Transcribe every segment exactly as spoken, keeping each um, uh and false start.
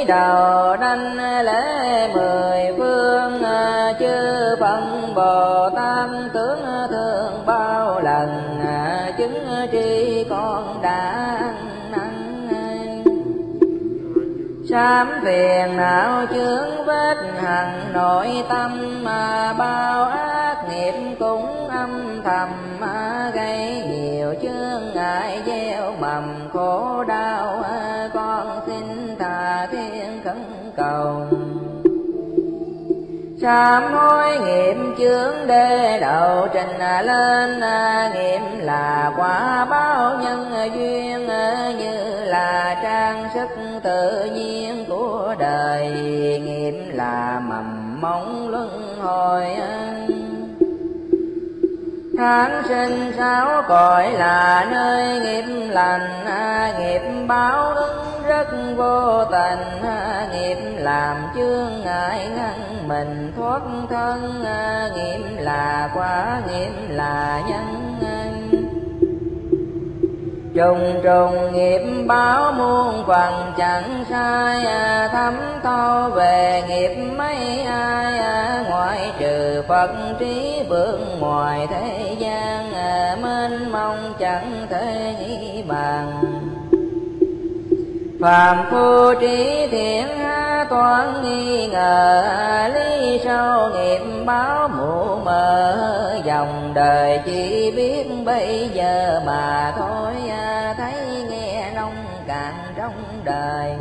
đầu đảnh lễ mười phương, chư Phật Bồ Tát tướng thương bao lần, chứng tri con đã ăn năn. Sám phiền não chướng vết hằn nội tâm, bao ác nghiệp cũng âm thầm, gây nhiều chướng ngại gieo mầm khổ đau. Con xin tha thiên khẩn cầu, sám hối nghiệp chướng để đầu trình lên, nghiệp là quả báo nhân duyên, như là trang sức tự nhiên của đời, nghiệp là mầm móng luân hồi. Tháng sinh sáu cõi là nơi nghiệp lành, nghiệp báo ứng rất vô tình, nghiệp làm chướng ngại ngăn mình thoát thân, nghiệp là quả nghiệp là nhân. Trùng trùng nghiệp báo muôn phần chẳng sai, thấm thâu về nghiệp mấy ai, ngoại trừ Phật trí vượng ngoài thế gian, mênh mông chẳng thể nghĩ bàn. Phàm phu trí thiện toán nghi ngờ, lý sâu nghiệp báo mù mờ, dòng đời chỉ biết bây giờ mà thôi, thấy nghe nông cạn trong đời.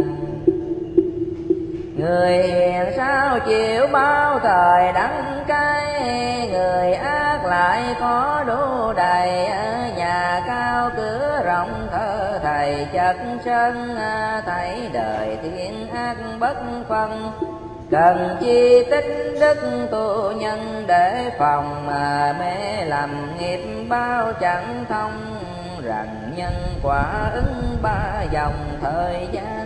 Người hiền sao chịu bao thời đắng cay, người ác lại có đủ đầy, nhà cao cửa rộng thơ thầy chất sân, thấy đời thiên ác bất phân. Cần chi tích đức tu nhân để phòng, mà mê lầm nghiệp bao chẳng thông, rằng nhân quả ứng ba dòng thời gian.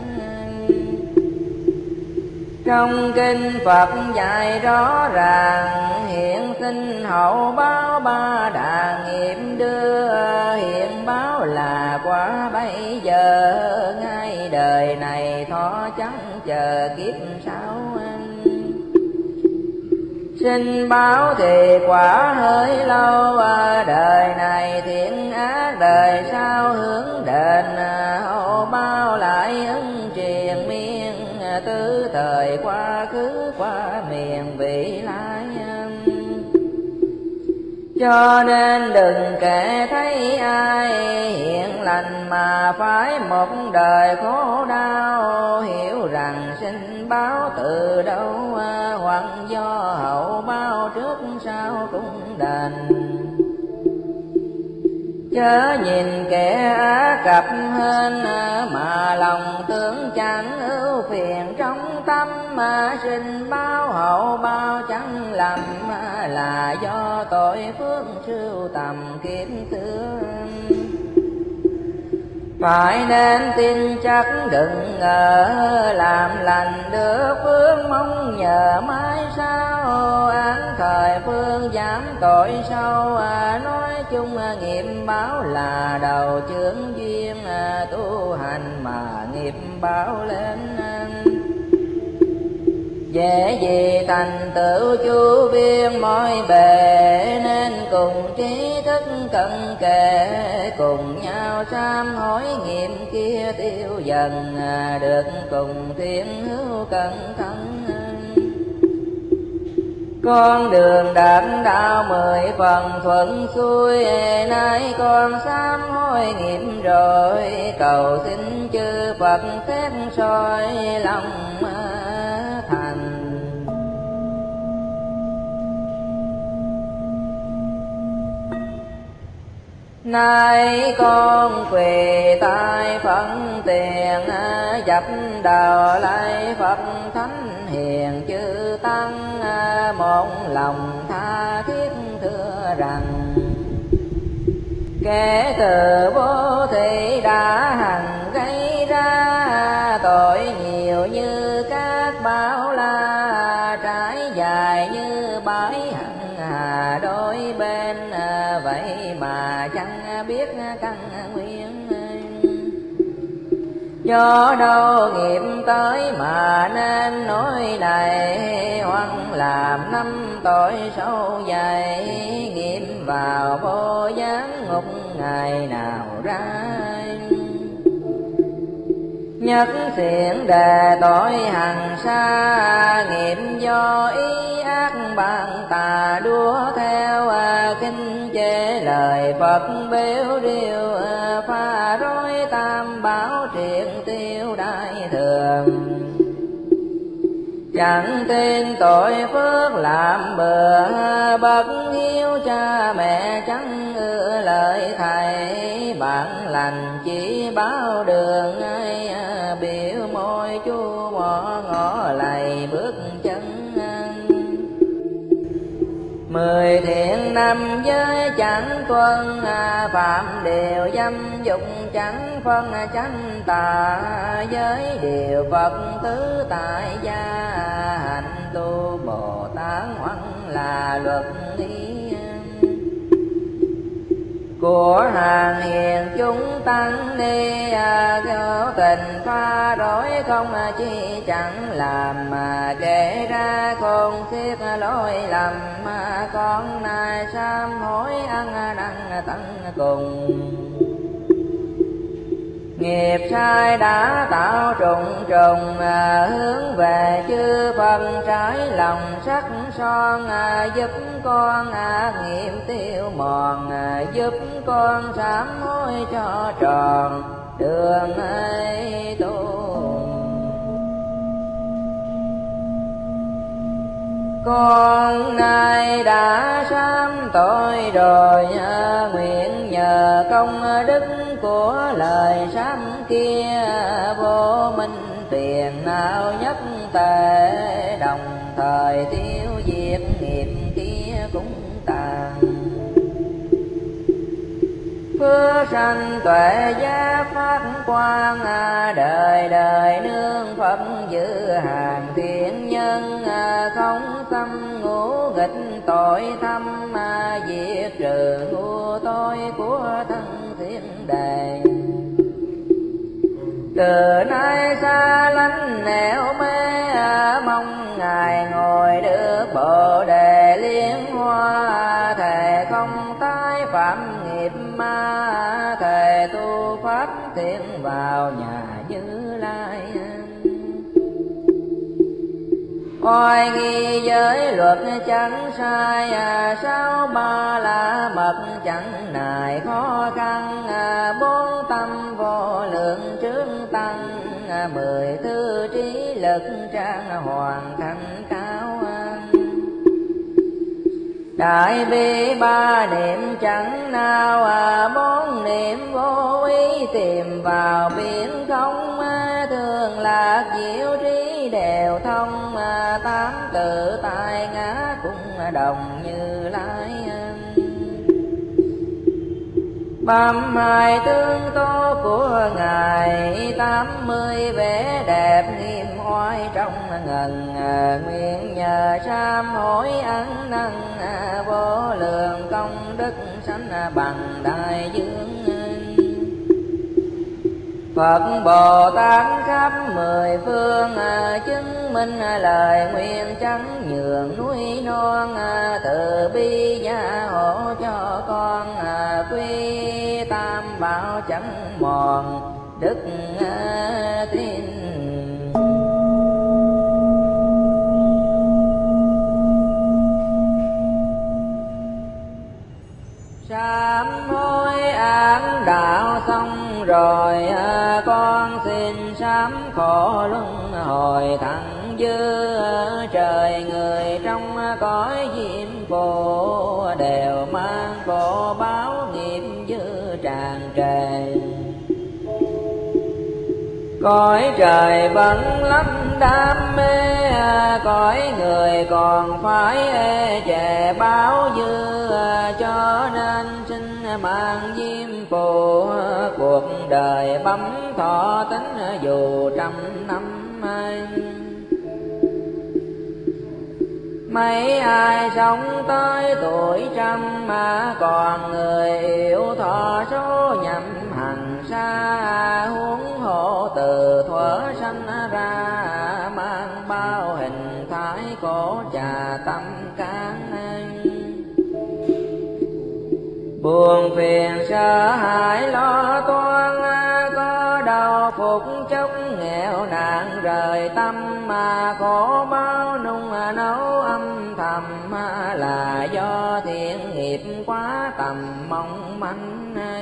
Trong kinh Phật dạy rõ ràng, hiện sinh hậu báo ba đà nghiệp đưa, hiện báo là quả bây giờ, ngay đời này thọ chẳng chờ kiếp sau. Sinh báo thì quả hơi lâu, đời này thiện ác đời sau hướng đền, hậu báo lại ứng triền miên, tứ thời quá khứ qua miền vị lai. Cho nên đừng kể thấy ai hiện lành mà phải một đời khổ đau, hiểu rằng sinh báo từ đâu, hoặc do hậu báo trước sau cũng đành. Chớ nhìn kẻ á cập hên, mà lòng tưởng chẳng ưu phiền trong tâm, mà sinh báo hậu báo chẳng lầm, là do tội phước sưu tầm kiếp xưa. Phải nên tin chắc đừng ngờ, làm lành được phước mong nhờ mãi sao, án thời phương giảm tội sâu. Nói chung nghiệp báo là đầu chướng duyên, tu hành mà nghiệp báo lên. Dễ gì thành tựu chu viên mọi bề, nên cùng trí thức cận kề, cùng nhau sám hối nghiệp kia tiêu dần, được cùng thiên hữu cẩn thận. Con đường đạt đạo mười phần thuận xuôi, nay con sám hối nghiệp rồi, cầu xin chư Phật xét soi lòng thành. Nay con quỳ tại Phật tiền, dập đầu lạy Phật thánh hiền chư tăng, một lòng tha thiết thưa rằng, kẻ từ vô thị đã hằng gây ra, tội nhiều như các bão la, trải dài như bãi hằng hà đôi bên, vậy mà chẳng biết căn nguyên. do đâu nghiệp tới mà nên nỗi này, hoặc làm năm tội sâu dày, nghiệp vào vô gián ngục ngày nào ra. Nhất thiện đề tội hằng xa, nghiệp do ý ác bạn tà đua theo, kinh chế lời Phật biểu điều, pha rối tam bảo triện tiêu đại thường. Chẳng tin tội phước làm bừa, bất hiếu cha mẹ chẳng ưa lời thầy, bạn lành chỉ báo đường ai, biểu môi chu bỏ ngõ lầy bước chân. Mười thiện năm giới chẳng tuân, phạm điều dâm dục chẳng phân chánh tà, giới điều Phật tứ tại gia, hạnh tu Bồ Tát hoặc là luật lý. Của hàng hiền chúng tăng ni, có tình pha rối không chi chẳng làm, mà kể ra khôn xiết lỗi lầm, con nay sám hối ăn năn tận cùng. Nghiệp sai đã tạo trùng trùng, hướng về chư Phật trái lòng sắc son, giúp con ác nghiệp tiêu mòn, giúp con sám hối cho tròn đường ấy tu. Con nay đã sám tội rồi, nguyện nhờ công đức của lời sám kia, vô minh tiền nào nhất tệ, đồng thời tiêu diệt nghiệp kia cũng tàn. Phước sanh tuệ giác phát quang, đời đời nương Phật giữ hàng thiện nhân, không tâm ngũ nghịch tội thâm, diệt trừ ngu tối của thân thiên đề. Từ nay xa lánh nẻo mê, mong Ngài ngồi được Bồ đề liên hoa, thề không tái phạm nghiệp ma, thề tu pháp thiện vào nhà Như Lai. Oai nghi giới luật chẳng sai, sáu ba la mật chẳng nài khó khăn, bốn tâm vô lượng trướng tăng, mười tư trí lực trang hoàn thành cao. Đại bi ba niệm chẳng nào, bốn niệm vô ý tìm vào biển không, thường lạc diệu trí đều thông, tám tự tại ngã cũng đồng Như Lai. Băm hai tương tố của Ngài, tám mươi vẻ đẹp nghiêm oai trong ngần, nguyện nhờ sám hối ăn năn, vô lượng công đức sanh bằng đại dương. Phật Bồ Tát khắp mười phương, chứng minh lời nguyện chẳng nhường núi non, từ bi gia hộ cho con, quy tam bảo chẳng mòn đức tin. Sám hối án đạo xong rồi, con xin sám khổ luân hồi thẳng dư. Trời người trong cõi diêm phù, đều mang khổ báo nghiệp dư tràn trề. Cõi trời vẫn lắm đam mê, cõi người còn phải ê chề báo dư, cho nên xin mang diêm phù, cuộc đời bấm thọ tính dù trăm năm. Mấy ai sống tới tuổi trăm mà còn người yếu thọ số nhậm hằng xa, huống hộ từ buồn phiền sợ hãi lo toan, có đau phục chốc nghèo nạn rời tâm, mà khổ bao nung nấu âm thầm, là do thiện nghiệp quá tầm mong manh.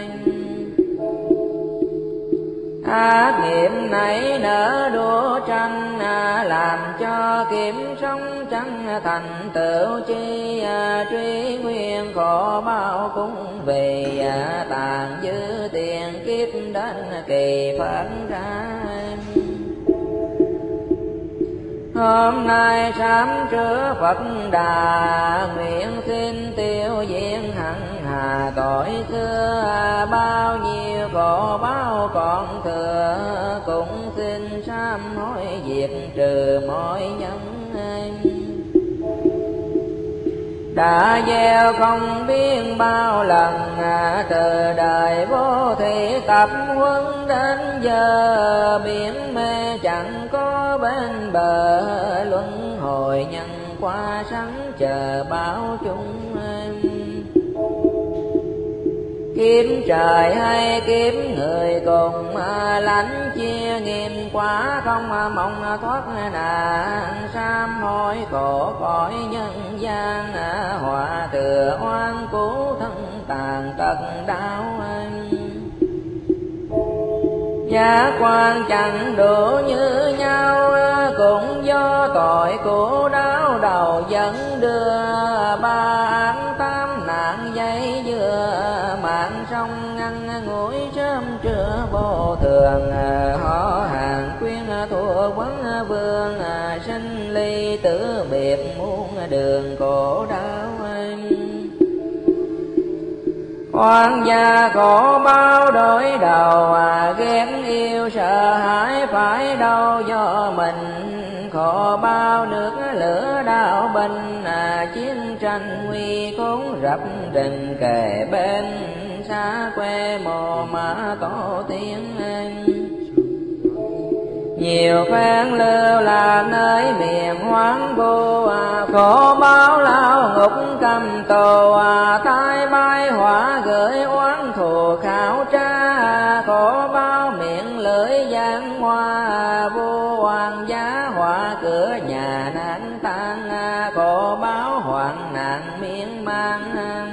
Ác nghiệp nảy nở đua tranh, làm cho kiếm sống chẳng thành tựu chi, truy nguyên khổ bao cũng vì tàn dư tiền kiếp đến kỳ phận ra. Hôm nay sám trước Phật Đà, nguyện xin tiêu diệt hằng hà tội xưa, bao nhiêu khổ bao còn thừa, cũng xin sám hối diệt trừ mọi nhân. Đã gieo không biết bao lần, từ đời vô thị tập huấn đến giờ, biển mê chẳng có bên bờ, luân hồi nhân qua sẵn chờ báo chúng. Kiếm trời hay kiếm người cùng, lãnh chia nghiêm quá không mong thoát nạn, sám hối khổ khỏi nhân gian, họa thừa oan cứu thân tàn tật đau. Giá quan chẳng đủ như nhau, cũng do tội của đau đầu dẫn đưa, ba án tám nạn dây dưa, mạng sông ngăn ngủi sớm trưa vô thường, họ hàng quyên thua quán vương, sinh ly tử biệt muôn đường khổ đau. Oan gia khổ bao đổi đầu, ghét yêu sợ hãi phải đâu do mình, khổ bao nước lửa đau binh, chiến tranh nguy khốn rập rình kề bên, xa quê mồ mã tổ tiên. Nhiều phen lưu là nơi miền hoang vu, khổ báo lao ngục cầm tù, tai bay hỏa gửi oán thù khảo tra, khổ báo miệng lưỡi giang hoa, vu oan giá họa cửa nhà nạn tan, khổ báo hoạn nạn miên man.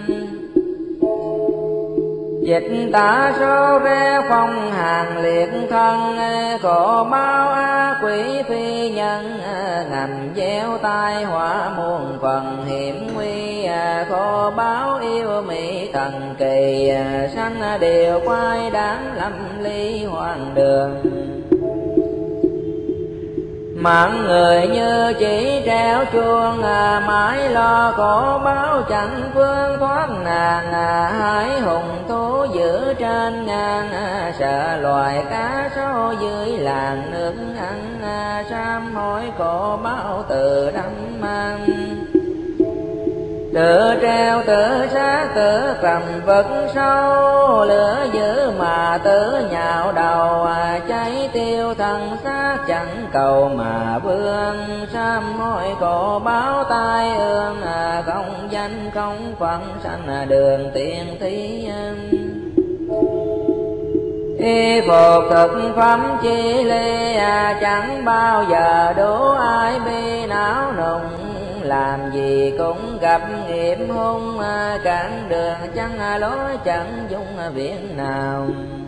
Dịch tả số ré phong hàng liệt thân, khổ báo ác quỷ phi nhân, ngầm gieo tai họa muôn phần hiểm nguy, khổ báo yêu mỹ thần kỳ, sanh đều quay đáng lâm ly hoàng đường. Mạng người như chỉ treo chuông, mãi lo khổ báo chẳng phương thoát nạn, hái hùng thú giữ trên ngang, sợ loài cá sấu dưới làng nước ăn, sám hối khổ báo từ đắm mang. Tự treo tự sát tự cầm vật sâu, lửa dữ mà tự nhạo đầu, cháy tiêu thân xác chẳng cầu mà vương, sám hối khổ báo tai ương, không danh không phận sanh đường tiên thí. Y phục thực phẩm chi ly, chẳng bao giờ đủ ai bi não nùng, làm gì cũng gặp nghiệp hung, cản đường chẳng lối chẳng dung viện nào.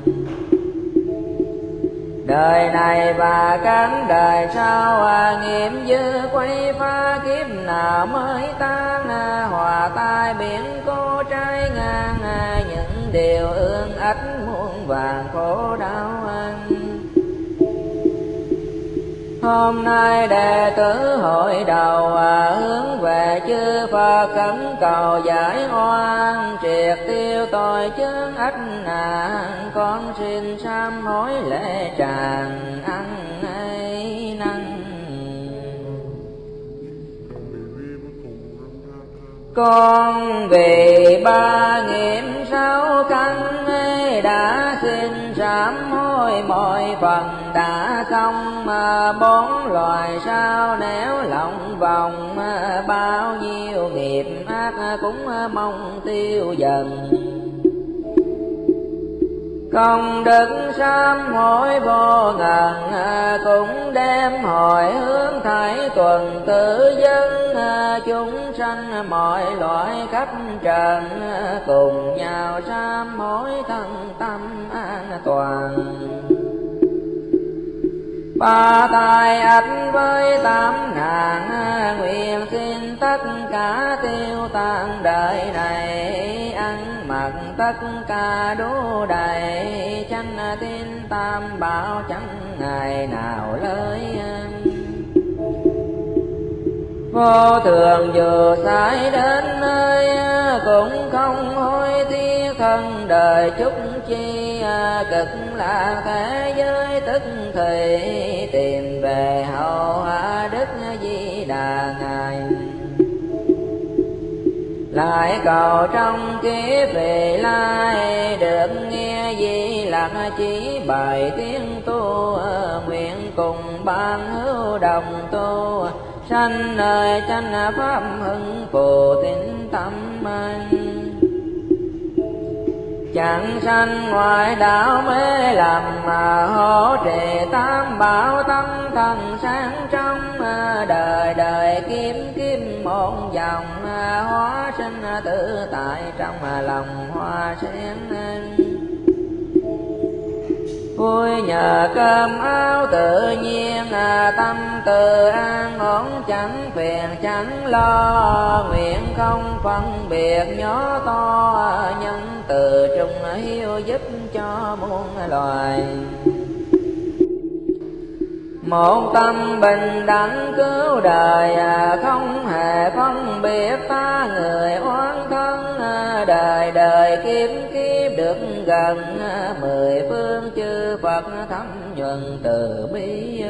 Đời này và cán đời sau, nghiệp dư quay phá kiếp nào mới tan, hòa tai biển cô trái ngang, những điều ương ách muôn vàng khổ đau. Hôm nay đệ tử hội đầu, hướng về chư Phật khẩn cầu giải oan, triệt tiêu tội chướng ách nạn, con xin sám hối lễ tràng ăn ấy năng. Con vì ba nghiệp sáu căn ấy đã xin sám hối mọi phần đã xong, bốn loài sao nếu lòng vòng, bao nhiêu nghiệp ác cũng mong tiêu dần. công đức sám hối vô ngần, cũng đem hồi hướng thảy tuần tự dân chúng sanh mọi loại khắp trần, cùng nhau sám hối thân tâm an toàn. Ba tai ách với tám ngàn, nguyện xin tất cả tiêu tan đời này, ăn mặc tất cả đủ đầy, chánh tín tam bảo chẳng ngày nào lơi. Vô thường dù sai đến nơi, cũng không hối tiếc thân đời chút chi, cực lạc thế giới tức thì, tìm về hậu hạ Đức Di Đà ngài. Lại cầu trong kiếp vị lai, được nghe Di Lặc chỉ bài tiếng tu, nguyện cùng ban hữu đồng tu, sanh nơi chánh pháp hưng phù tín tâm anh. Chẳng sanh ngoại đạo mê lầm, mà hỗ trì tam bảo tâm thần sáng trong, đời đời kiếm kiếm một dòng, hóa sinh tự tại trong lòng hoa sen. Vui nhờ cơm áo tự nhiên, tâm từ an ổn chẳng phiền chẳng lo, nguyện không phân biệt nhỏ to, nhân từ trung hiếu giúp cho muôn loài. Một tâm bình đẳng cứu đời, không hề phân biệt ta người oán thân, đời đời kiếp kiếp được gần, mười phương chư Phật thấm nhuần từ bi.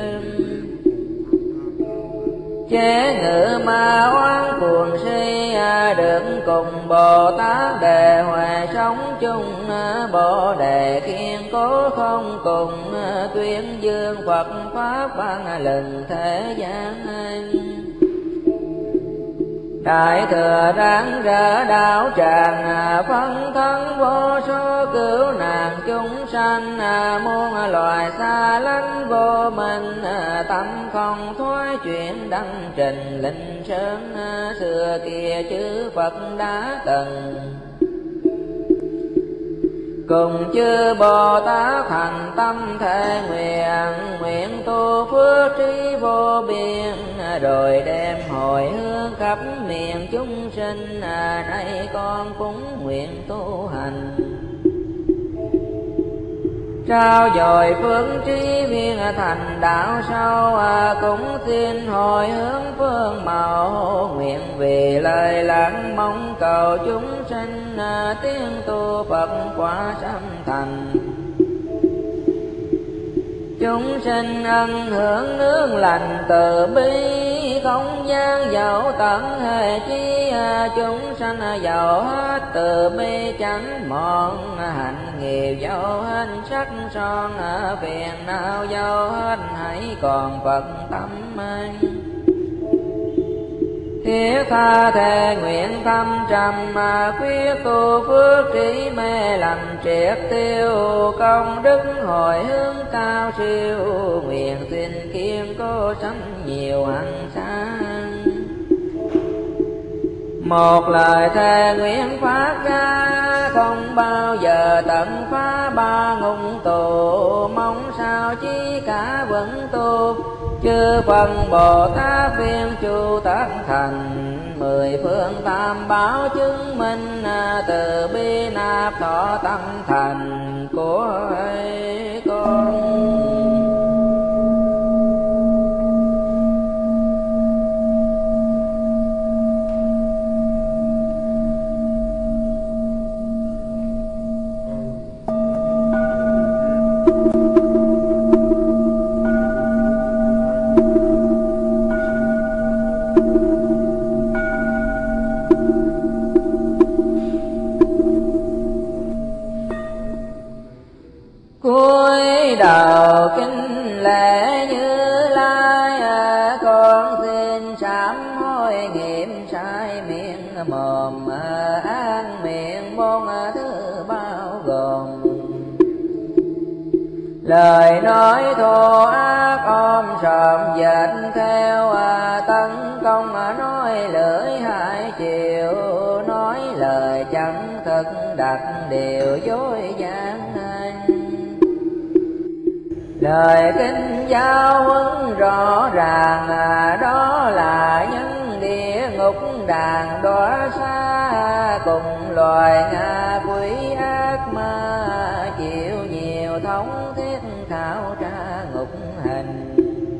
Chế ngự ma oán cuồng si, được cùng Bồ Tát đề huệ sống chung, Bồ đề kiên cố không cùng, tuyên dương Phật pháp vang lừng thế gian. Đại thừa ráng rỡ đạo tràng, phân thân vô số cứu nạn chúng sanh, muôn loài xa lánh vô minh, tâm không thoái chuyển đăng trình linh sơn, xưa kia chư Phật đã từng. Cùng chư Bồ Tát thành tâm thể nguyện, nguyện tu phước trí vô biên, rồi đem hồi hướng khắp miền chúng sinh, nay con cũng nguyện tu hành. Trao dồi phước trí viên thành đạo sâu, cũng xin hồi hướng phương màu, nguyện vì lời lắng mong cầu chúng sinh, tiếng tu Phật quả sanh thành. Chúng sinh ân hưởng nương lành từ bi, không gian dẫu tận hề chi, chúng sanh giàu hết từ bi chẳng mòn, hạnh nghiệp dẫu hết sắc son, phiền não dẫu hết hãy còn Phật tâm anh. Thiết tha thề nguyện tâm trầm, quyết tu phước trí mê lầm triệt tiêu, công đức hồi hướng cao siêu, nguyện xin kiên cố sanh nhiều hằng sáng. Một lời thề nguyện phát ra, không bao giờ tận phá ba ngục tù, mong sao chí cả vẫn tu, chư Phật Bồ Tát viên chu tất thành, mười phương tam bảo chứng minh, từ bi nạp thọ tâm thành của con. Cúi đầu kính lễ Như Lai, con xin sám hối nghiệm sai miệng mồm, an miệng bốn thứ bao gồm. lời nói thô ác ôm sòm dệt theo, tấn công nói lưỡi hai chiều, nói lời chẳng thực đặt điều dối gian. Lời kinh giáo huấn rõ ràng, đó là nhân địa ngục đàn đọa xa, cùng loài ngạ quỷ ác ma, chịu nhiều thống thiết khảo tra ngục hình.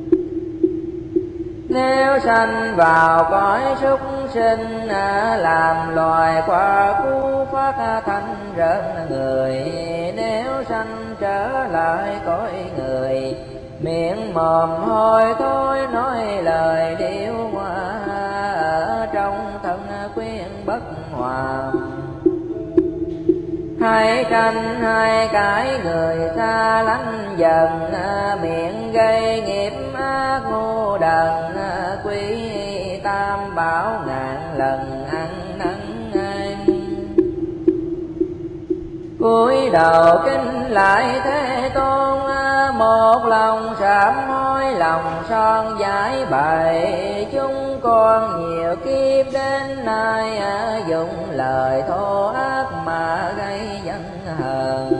Nếu sanh vào cõi súc sinh, làm loài qua cú phát thanh rợn người. Nếu sanh trở lại cõi người, miệng mồm hôi thối nói lời điêu hoa, ở trong thân khuyên bất hòa. Hai tranh hai cái người xa lánh dần, miệng gây nghiệp ác ngu đần, quý tam bảo ngàn lần ăn năn. Cúi đầu kính lại Thế Tôn, một lòng sám hối lòng son giải bày. Chúng con nhiều kiếp đến nay, dùng lời thô ác mà gây giận hờn.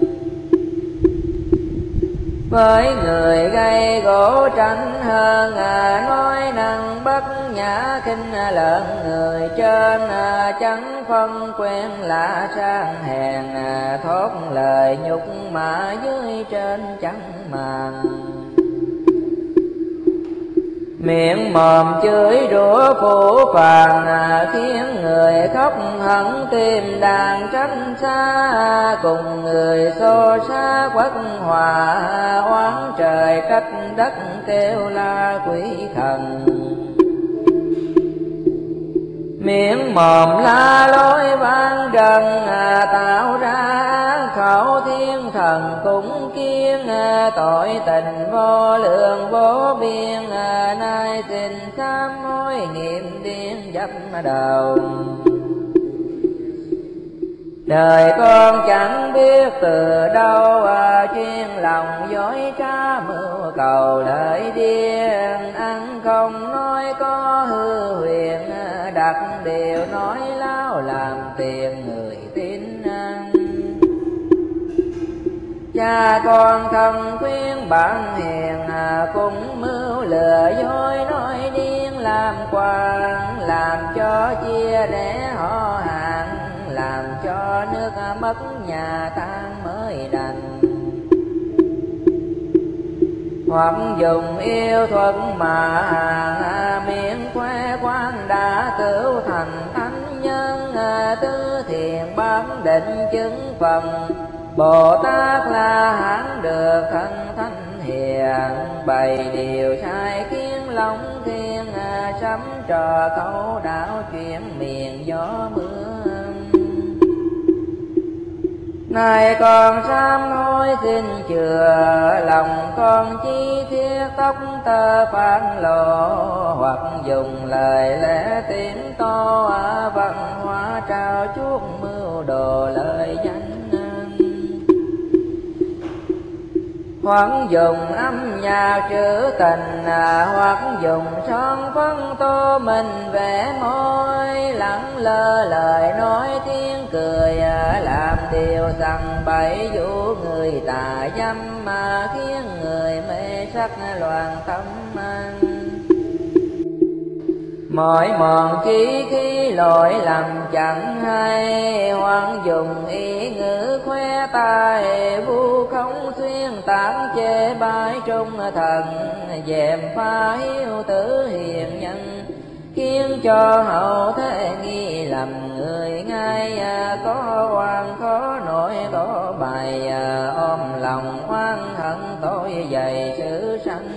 Với người gây gỗ tranh hơn, nói năng bất nhã khinh lợn người trên. Chẳng phân quen lạ sang hèn, thốt lời nhục mà dưới trên chẳng màng. Miệng mồm chửi rủa phủ phàng, khiến người khóc hận tim đàn tránh xa. Cùng người xô xa quất hòa, oán trời trách đất kêu la quỷ thần. Miệng mồm la lối vang trần, tạo ra khẩu thiên thần cũng kiêng. Tội tình vô lượng vô biên, nay xin sám hối niệm điên dập đầu. Đời con chẳng biết từ đâu, chuyên lòng dối trá mưu cầu lợi điên. Ăn không nói có hư huyền, đặt điều nói láo làm tiền người tin ăn. Cha con thân khuyên bạn hiền, cũng mưu lừa dối nói điên làm quan. Làm cho chia rẽ họ hàng, làm cho nước mất nhà tan mới đành. Hoặc dùng yêu thuật mà hàng, miệng khoe quan đã cứu thành thánh nhân. Tứ thiền bám định chứng phần, Bồ Tát La Hán được thân thánh hiền. Bày điều sai khiến long thiên, sắm trò câu đạo chuyện miền gió mưa. Này con sám hối xin chừa, lòng con chi thiết tóc tơ phản lộ. Hoặc dùng lời lẽ tiếng to, văn hóa trao chuốt mưu đồ lời danh. Hoặc dùng âm nhạc trữ tình, hoặc dùng son phấn tô mình vẽ môi. Lẳng lơ lời nói tiếng cười, làm điều rằng bậy dụ người tà dâm, mà khiến người mê sắc loạn tâm anh. Mỗi mòn chí khi lỗi lầm chẳng hay, hoang dùng ý ngữ khoe tài. Vu không xuyên tán chê bai trung thần, dèm pha hiếu tử hiền nhân. Khiến cho hậu thế nghi lầm người ngay, có oan khó nổi có bài. Ôm lòng oan hận tội dày sự sanh.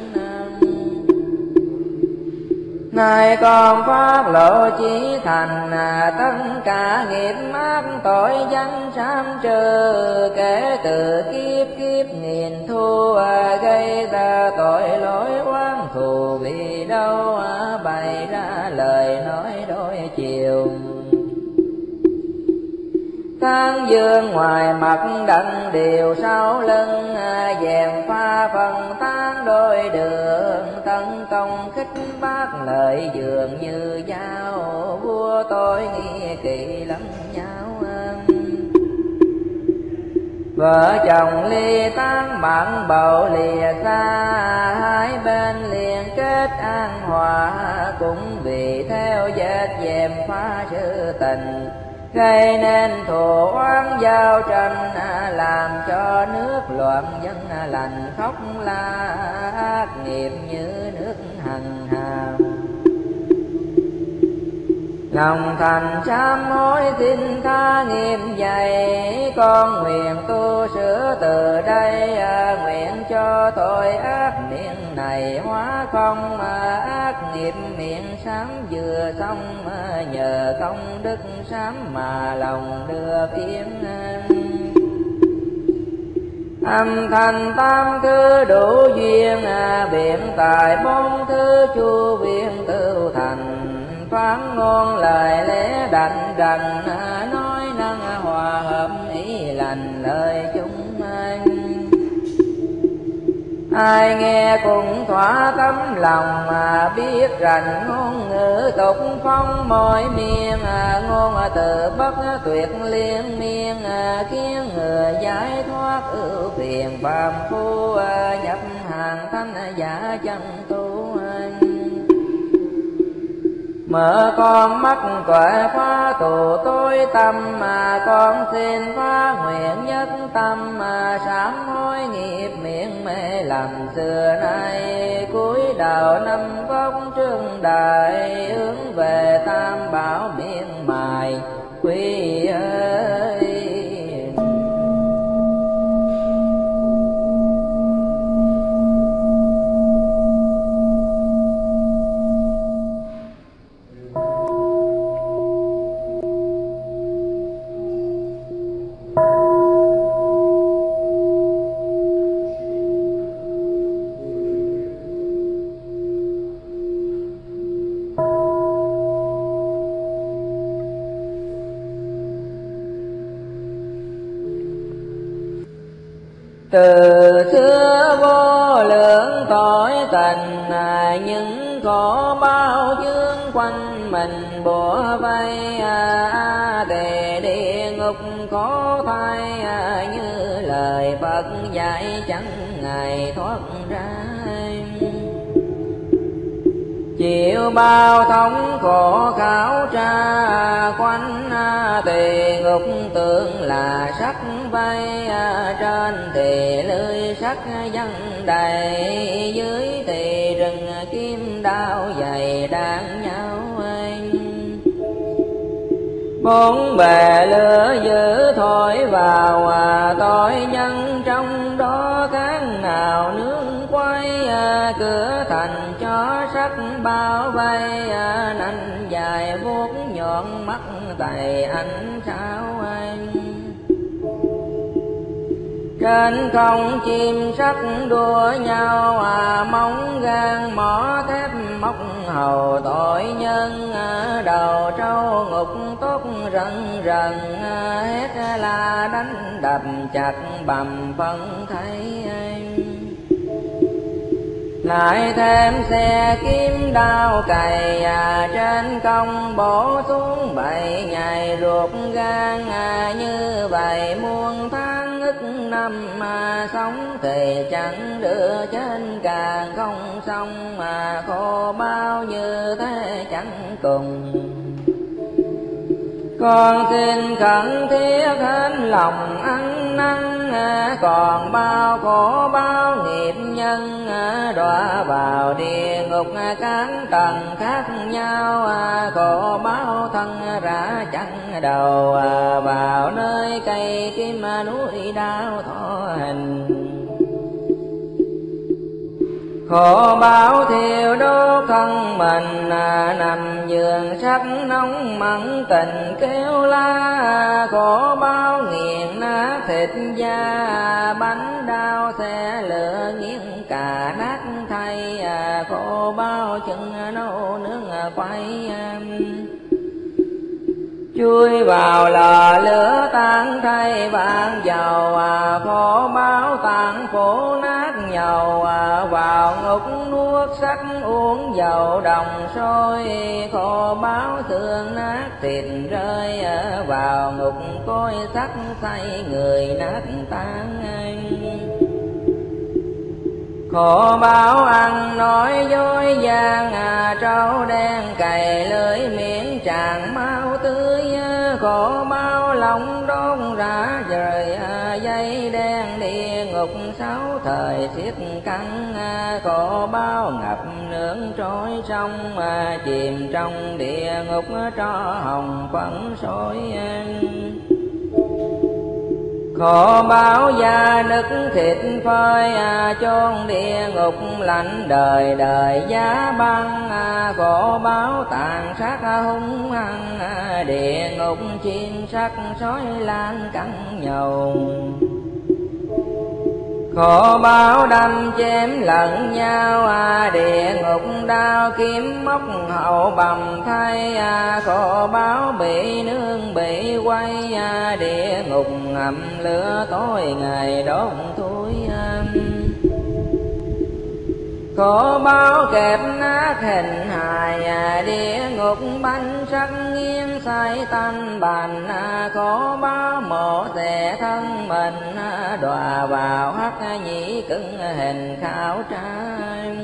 Này con phát lộ chí thành, tất cả nghiệp ác tội danh sám trừ. Kể từ kiếp kiếp nghìn thu, gây ra tội lỗi oán thù. Vì đâu bày ra lời nói đôi chiều, Tán dương ngoài mặt đặng điều sau lưng, dèm pha phần tán đôi đường, tấn công khích bác lợi dường như dao, vua tôi nghi kỵ lẫn nhau. Vợ chồng ly tán mặn bầu lìa xa, hai bên liền kết an hòa, cũng vì theo vết dèm pha sự tình, gây nên thù oán giao tranh, làm cho nước loạn dân lành khóc la, ác nghiệp như nước hằng hà. Lòng thành sám hối xin tha nghiêm dày, con nguyện tu sửa từ đây, nguyện cho tội ác miệng này hóa không, ác nghiệp miệng sám vừa xong, nhờ công đức sám mà lòng được yên. Âm thanh tam thứ đủ duyên, biện tài bốn thứ chu viên tự thành, phán ngôn lời lẽ đành đành, nói năng hòa hợp ý lành lời chúng anh. Ai nghe cũng thỏa tấm lòng, mà biết rành ngôn ngữ tục phong mỗi miền, ngôn từ bất tuyệt liên miên, khiến người giải thoát ưu phiền phàm phu, nhập hàng thanh giả chân tu. Mở con mắt tuệ phá tù tối tâm, mà con xin phá nguyện nhất tâm, mà sám hối nghiệp miệng mê lầm xưa nay, cúi đầu năm vóc trương đại, hướng về tam bảo miệng mài quy ơi. Từ xưa vô lượng tội tình, những khổ bao chướng quanh mình bủa vây, về địa ngục khổ thay, như lời Phật dạy chẳng ngày thoát ra. Chịu bao thống khổ khảo tra, quanh tỳ ngục tưởng là sắc vây, trên thì lưới sắc văng đầy, dưới thì rừng kim đao dày đan nhau. Bốn bề lửa dữ thổi vào, tội nhân trong đó cán nào nương quay, cửa thành cho sắc bao vây, nanh dài vuốt nhọn mắt tài ánh sao anh. Trên không chim sắc đua nhau, móng gan mỏ thép móc hầu tội nhân, đầu trâu ngục tốt rần rần, hết la đánh đập chặt bầm phân thấy anh. Lại thêm xe kiếm đao cày, trên công bổ xuống bảy ngày ruột gan, như vậy muôn tháng ức năm, sống thì chẳng đưa trên càng không xong, mà khổ bao như thế chẳng cùng. Con xin khẩn thiết hết lòng ăn năn, còn bao khổ bao nghiệp nhân, đọa vào địa ngục các tầng khác nhau, khổ bao thân ra chẳng đầu, vào nơi cây kim núi đau thọ hình. Khổ báo thiêu đốt thân mình, nằm giường sắc nóng mặn tình kêu la, khổ báo nghiền nát thịt da, bánh đau xe lửa nghiêng cả nát thay, khổ báo chân nấu nướng quay. chui vào lò lửa tan thay vàng dầu, à, khổ báo tàn phủ nát nhầu, à, vào ngục nuốt sắc uống dầu đồng sôi, khổ báo xương nát thịt rơi, à, vào ngục cối sắc say người nát tan. Khổ báo ăn nói dối gian, à, trâu đen cày lưỡi miệng tràn máu tươi, khổ báo lòng đốn rã rời, à, dây đen địa ngục sáu thời xiết căng, à, khổ báo ngập nướng trôi sông, à, chìm trong địa ngục tro hồng phấn sôi. Khổ báo da nứt thịt phơi, à, chôn địa ngục lạnh đời đời giá băng, à, khổ báo tàn sát hung hăng, à, địa ngục chim sắc sói lan cắn nhầu. Khổ báo đâm chém lẫn nhau, à, địa ngục đao kiếm móc hậu bầm thay, à, khổ báo bị nương bị quay, à, địa ngục ngầm lửa tối ngày đốt thui. Khổ báo kẹp nát hình hài, à, địa ngục bánh sắc nghiêng say tanh bành, à, khổ báo mổ xẻ thân mình, à, đọa vào hắc nhĩ cứng hình khảo trái.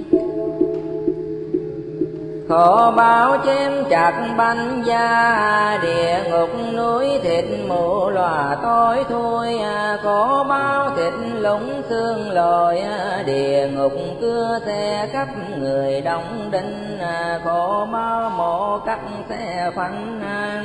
Khổ báo chém chặt bánh da, địa ngục núi thịt mù lòa tối thui, à, khổ báo thịt lũng xương lồi, à, địa ngục cưa xe khắp người đông đinh, à, khổ báo mổ cắt xe phanh.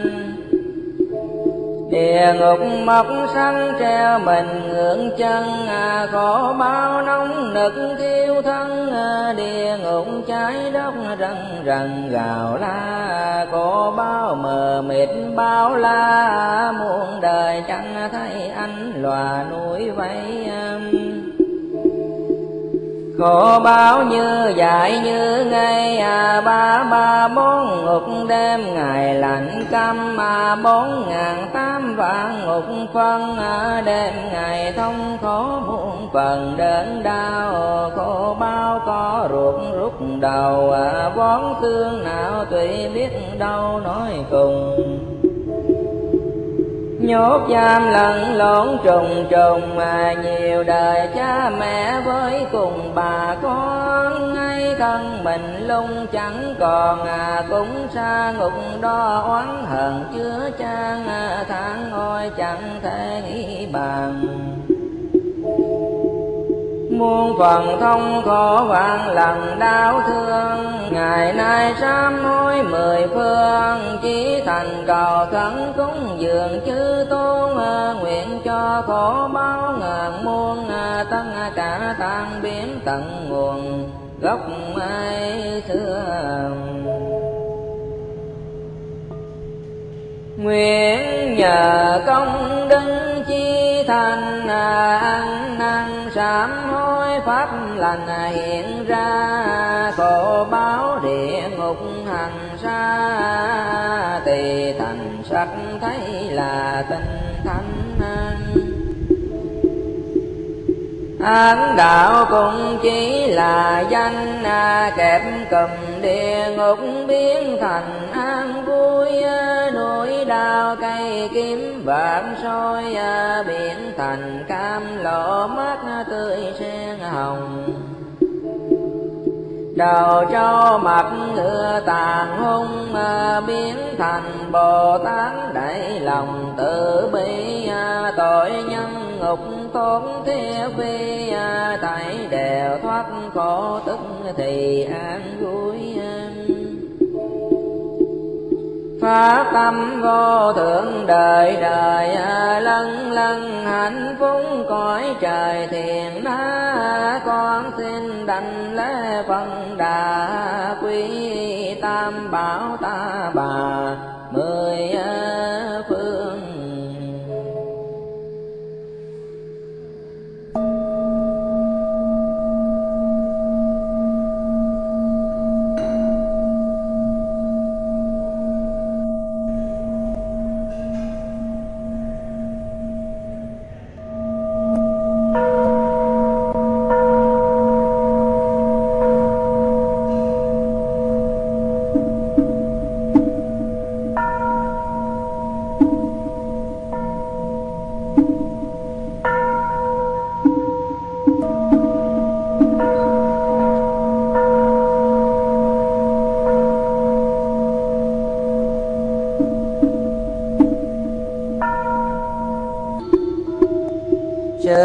Địa ngục mọc xanh treo mình ngưỡng chân, à, khổ báo nóng nực thiêu thân, à, địa ngục cháy đốt rần rần gào la, khổ báo mờ mịt bao la, muôn đời chẳng thấy ánh lòa núi vây. Khổ báo như dại như ngây, à, ba ba bốn ngục đêm ngày lạnh căm, à, bốn ngàn tám vạn ngục phân, à, đêm ngày thông khổ muôn phần đớn đau, khổ báo có ruột rút đầu, à, vón xương nào tùy biết đâu nói cùng. Nhốt giam lẫn lộn trùng trùng, mà nhiều đời cha mẹ với cùng bà con, ngay thân mình lung chẳng còn, à, cũng xa ngục đo oán hận chứa chan, à, tháng ngôi chẳng thể nghĩ bàn. Muôn phần thông khổ vạn lần đau thương, ngày nay sám hối mười phương, chỉ thành cầu khấn cúng dường chư tôn, nguyện cho khổ báo ngàn muôn, tất cả tan biến tận nguồn gốc ai xưa. Nguyện nhờ công đức chi thành, ăn năn sám hối pháp lành hiện ra, khổ báo địa ngục hành xa, tỳ thành sắc thấy là tinh thánh. Ác đạo cũng chỉ là danh, kẹp cùm địa ngục biến thành an vui, núi đao cây kiếm vạn soi, biển thành cam lộ mắt tươi sen hồng. Đầu trâu mặt ngựa tàn hung, biến thành Bồ Tát đầy lòng từ bi, tội nhân ngục tốt thiết vi, tại đều thoát khổ tức thì an vui. Pháp tâm vô thượng đời đời, lân lân hạnh phúc cõi trời thiền na, con xin đảnh lễ phân đà quý tam bảo ta bà mười phương.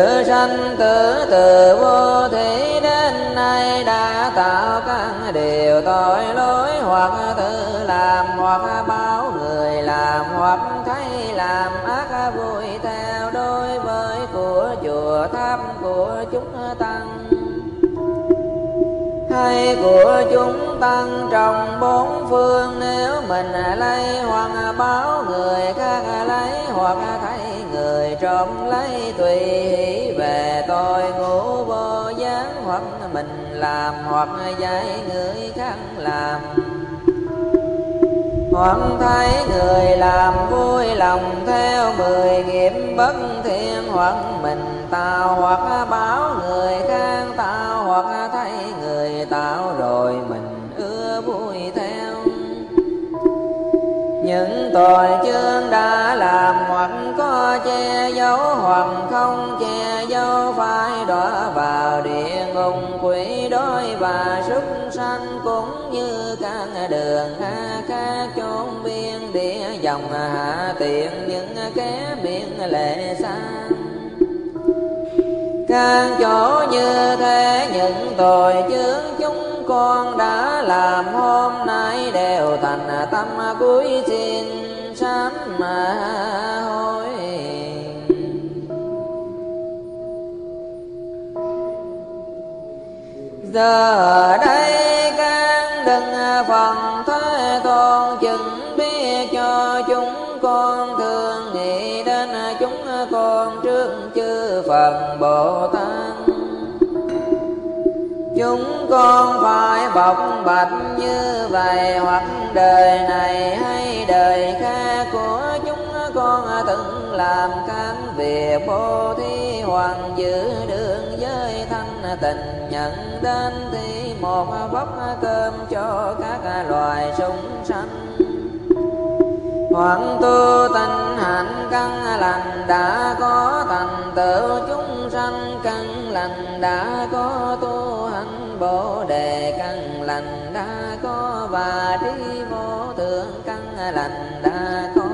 Sự sanh tử từ vô thủy đến nay đã tạo các điều tội lỗi, hoặc tự làm hoặc báo người làm, hoặc thấy làm ác vui theo đối với của chùa tháp của chúng tăng hay của chúng tăng trong bốn phương. Nếu mình lấy hoặc báo người khác lấy, hoặc thấy người trộm lấy, tùy hỷ về tội ngũ vô gián, hoặc mình làm hoặc dạy người khác làm, hoặc thấy người làm vui lòng theo mười nghiệp bất thiện, hoặc mình tạo hoặc báo người khác tạo, hoặc thấy người tạo rồi mình ưa vui theo. Những tội chướng đã làm, hoặc có che giấu hoặc không che giấu, phải đọa vào địa ngục quỷ đói và súc sanh, cũng như các đường ha khác chốn biên địa dòng hạ tiện, những kẻ miệng lệ sang. Các chỗ như thế những tội chướng chúng con đã làm hôm nay đều thành tâm cuối xin sám hối. Giờ đây các đừng phần Thế Tôn chừng biết cho chúng con, thường nghĩ đến chúng con trước chư Phật Bồ Tát. Chúng con phải bộc bạch như vậy, hoặc đời này hay đời khác của chúng con từng làm các việc bố thí, hoặc giữ đường giới thanh tình, nhận đến thì một bóc cơm cho các loài súc sanh, hoặc tu tinh hạnh căn lành đã có thành tựu, chúng sanh căn lành đã có tu hành bồ đề căn lành đã có, và trí vô thượng căn lành đã có.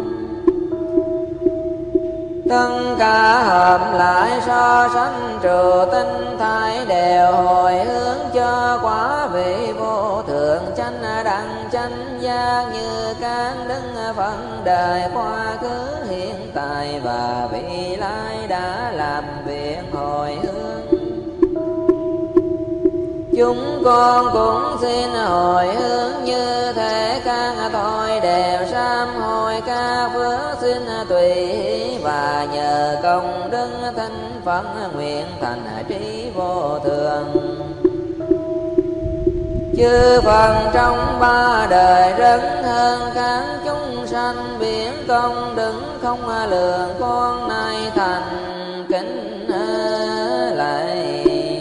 Tất cả hợp lại so sánh trù tinh thái, đều hồi hướng cho quả vị vô thượng chánh đẳng chánh giác, như các đức Phật đời quá khứ hiện tại và vị lai đã làm việc hồi hướng. Chúng con cũng xin hồi hướng như thế, các tội đều sám hối các phước xin tùy hỷ, và nhờ công đức thánh Phật nguyện thành trí vô thường. Chư Phật trong ba đời rất hơn các chúng sanh, biển công đức không lường, con nay thành kính lại.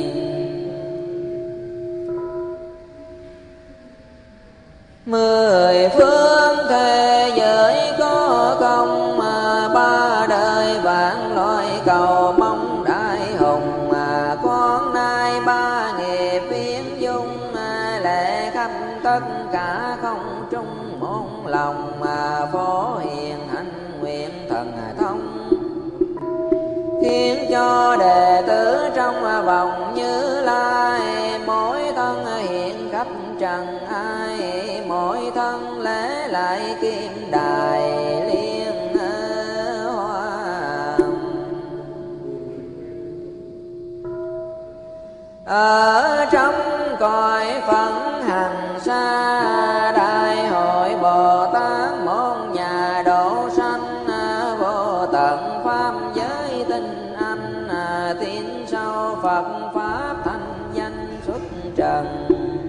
Mười phương thế giới có công, mà ba đời vạn loại cầu mong đại hùng, mà con nay ba nghiệp biến dung, lệ khắp tất cả không trung môn lòng, mà phổ hiền hạnh nguyện thần thông, khiến cho đệ tử trong vòng Như Lai, mỗi thân hiện khắp trần ai, mỗi thân lễ lại kim đài liên hoa. Ở trong cõi phận hằng xa, đại hội Bồ Tát môn nhà độ sanh, vô tận pháp giới tinh anh, tin sâu Phật pháp thanh danh xuất trần.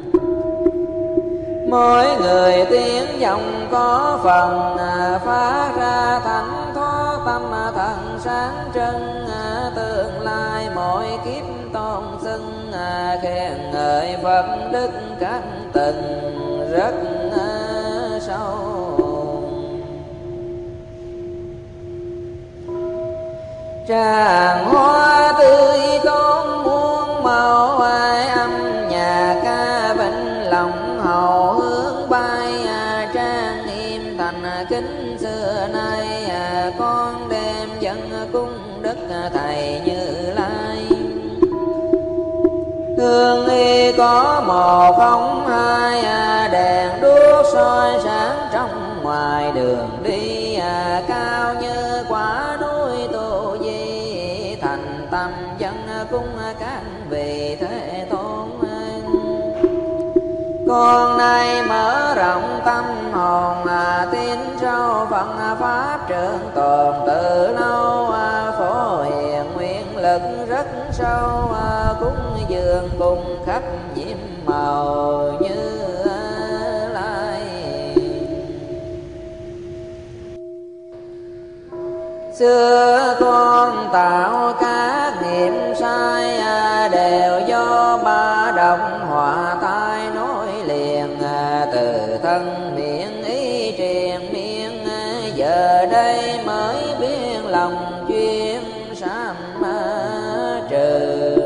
Mỗi người tiếng dòng có phần, phát ra thánh thoát tâm thần sáng trân, tương lai mỗi kiếp tôn xưng, khen ngợi Phật đức các tầng rất sâu. Tràng hoa tươi con muôn màu, ai âm nhà ca vĩnh lòng hầu hướng bay, trang nghiêm thành kính xưa nay, con đem dân cung đức thầy như Hương y có một không hai, đèn đuốc soi sáng trong ngoài đường đi. Cao như quả núi Tu Di, thành tâm dân cung các vị thế tôn. Con nay mở rộng tâm hồn, tin sâu Phật Pháp trường tồn từ lâu. Phổ hiền nguyện lực rất sâu, cúng dường cùng khắp nhiễm màu như lai. Xưa con tạo các nghiệp sai, đều do ba độc họa tai nối liền. Từ thân miệng ý truyền miên, giờ đây mới biết lòng chuyên sám trừ.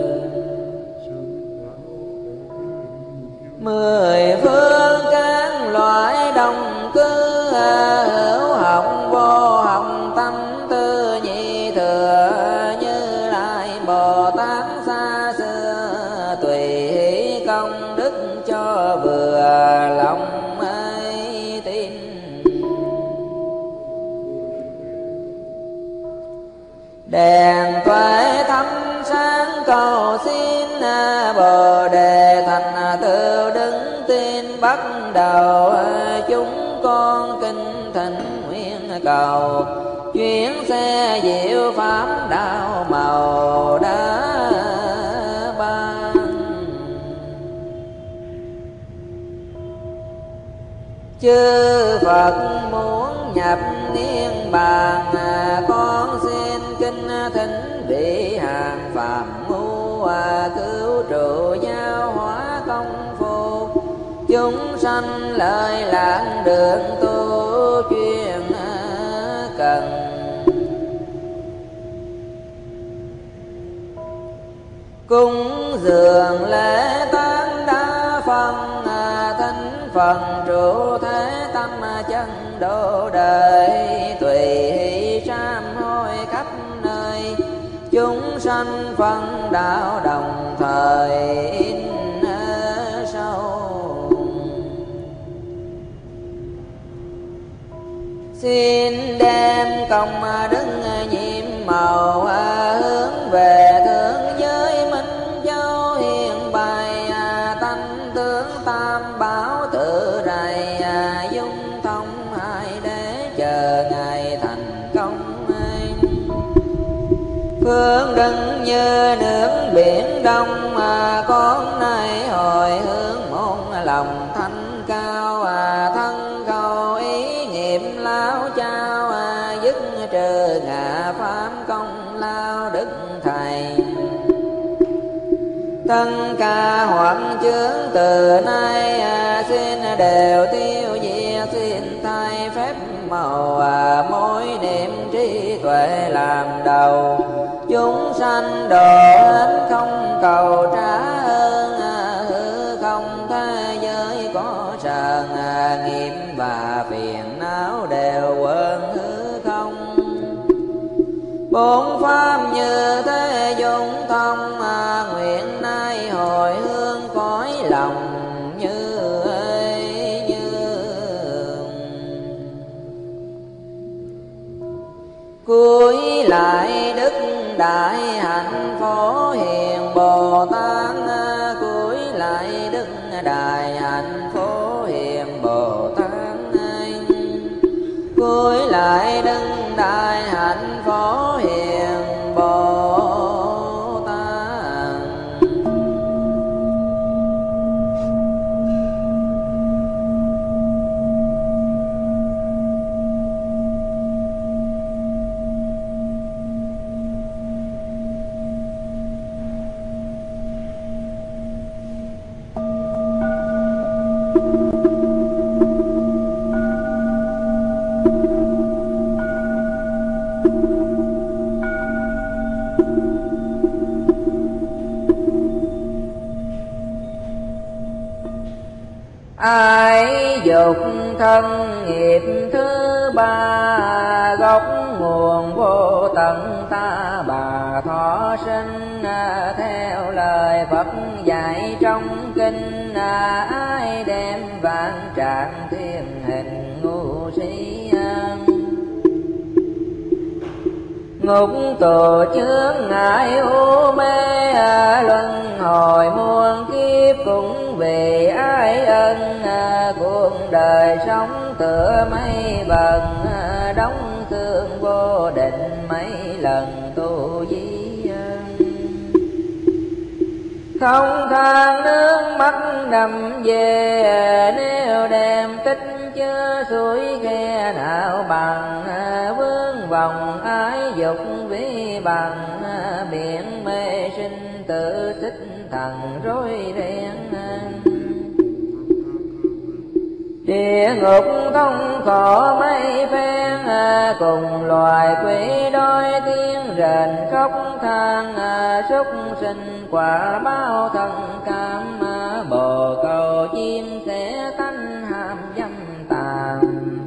Mười phương các loại đồng cư, hữu học vô học tâm tư nhị thừa. Như Lai Bồ Tát xa xưa, tùy hỷ công đức cho vừa lòng ấy tin. Đèn tuệ thắp sáng cầu xin, Bồ Đề thành tựu đứng tin bắt đầu. Chúng con kinh thỉnh nguyện cầu, chuyến xe diệu pháp đạo màu đã ban. Chư Phật muốn nhập niết bàn, con xin kinh thỉnh vị hàng phàm ngu. Cứu trụ giáo hóa công phu, chúng sanh lợi lạc đường tu chuyên cần. Cúng dường lễ tán đa phần, thính phần trụ thế tâm chân độ đời. Tùy hỷ sám hối khắp nơi, chúng sanh phân đạo đồng thời in sâu. Xin đem công đức nhiệm màu, hướng về thượng giới Minh Châu. Hiện bày tánh tướng tam bảo tự rày, dung thông hai để chờ ngày thành công. Phương đứng như nước biển đông, con nay hồi hướng môn lòng thanh cao. Thân cầu ý nghiệm lao trao, dứt trừ ngã pháp công lao đức thầy. Tất cả hoặc chướng từ nay, xin đều tiêu diệt. Xin thay phép màu, mối niệm trí tuệ làm đầu. Chúng sanh độ hết không cầu trả ơn, hư không thế giới có sờn. Nghiệp và phiền não đều quên hư không. Bốn pháp như thế dung thông, nguyện nay hồi hướng cõi lòng như ấy như. Cuối lại đức đại hạnh Phổ Hiền Bồ Tát. Cuối lại đức đại hạnh Phổ Hiền Bồ Tát. Cuối lại đức đại hạnh Phổ Hiền Bồ Tát. Ái dục thân nghiệp thứ ba, gốc nguồn vô tận ta bà thọ sinh. minh, theo lời Phật dạy trong kinh, ai đem vạn trạng thiên hình ngu si. Ngục tù chướng ngại u mê, luân hồi muôn kiếp cũng vì ai ân. Cuộc đời sống tựa mây bần, đóng xương vô định mấy lần tu di. Không than nước mắt đầm về, nếu đem tích chứa suối khe nào bằng. Vương vòng ái dục vi bằng, biển mê sinh tự xích thần rối ren. Địa ngục không khổ mấy phen, cùng loài quỷ đói tiếng rền khóc than. Súc sinh quả báo thân cam, bồ câu chim sẽ tánh ham dâm tàn.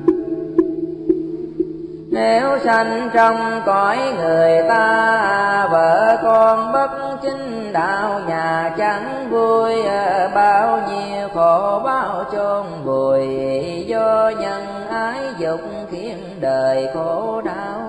Nếu sanh trong cõi người ta, vợ con bất chính đạo nhà chẳng vui. Bao nhiêu khổ báo chôn vùi, do nhân ái dục khiến đời khổ đau.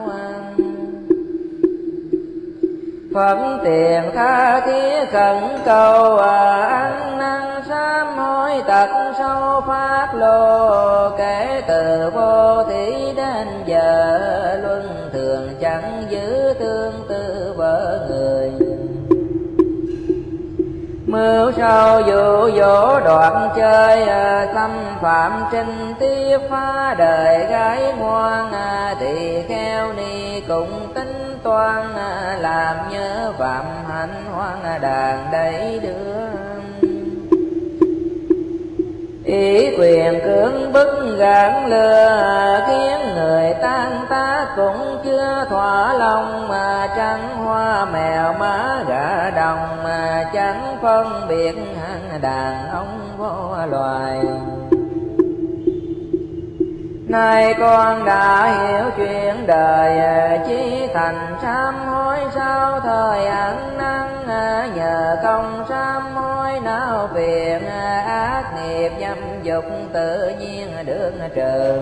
Phật tiền tha thiết khẩn cầu, ăn năn sám hối tật sâu phát lô. Kể từ vô thủy đến giờ, luân thường chẳng giữ tương tư vợ người. Mưu sâu dụ dỗ đoạn chơi, xâm phạm trinh tiết phá đời gái ngoan. Tỳ kheo ni cũng tính toan, làm nhớ phạm hạnh hoang đàn đẩy đưa. Ý quyền cưỡng bức gạn lừa, khiến người tan tác cũng chưa thỏa lòng. Mà trắng hoa mèo má gà đồng, mà chẳng phân biệt hạng đàn ông vô loài. Nay con đã hiểu chuyện đời, chí thành sám hối sau thời ăn năn. Nhờ công sám hối não phiền, ác nghiệp dâm dục tự nhiên được trừ.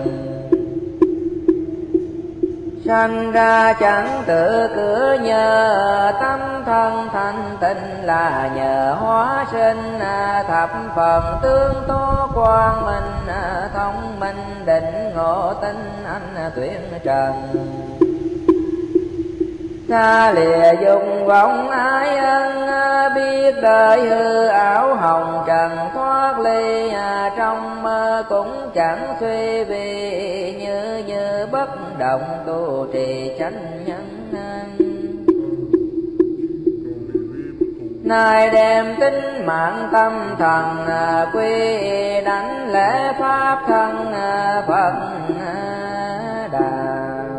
Sanh ra chẳng tự cửa nhờ, tâm thân thanh tịnh là nhờ hóa sinh. Thập phần tương tố quang minh, thông minh định ngộ tinh anh tuyển trần. Xa lìa dùng vọng ái ân, biết đời hư ảo hồng trần thoát ly. Trong mơ cũng chẳng suy vì, như như bất động tu trì chánh nhân. Nay đem tính mạng tâm thần, quy đánh lễ pháp thân Phật Đà.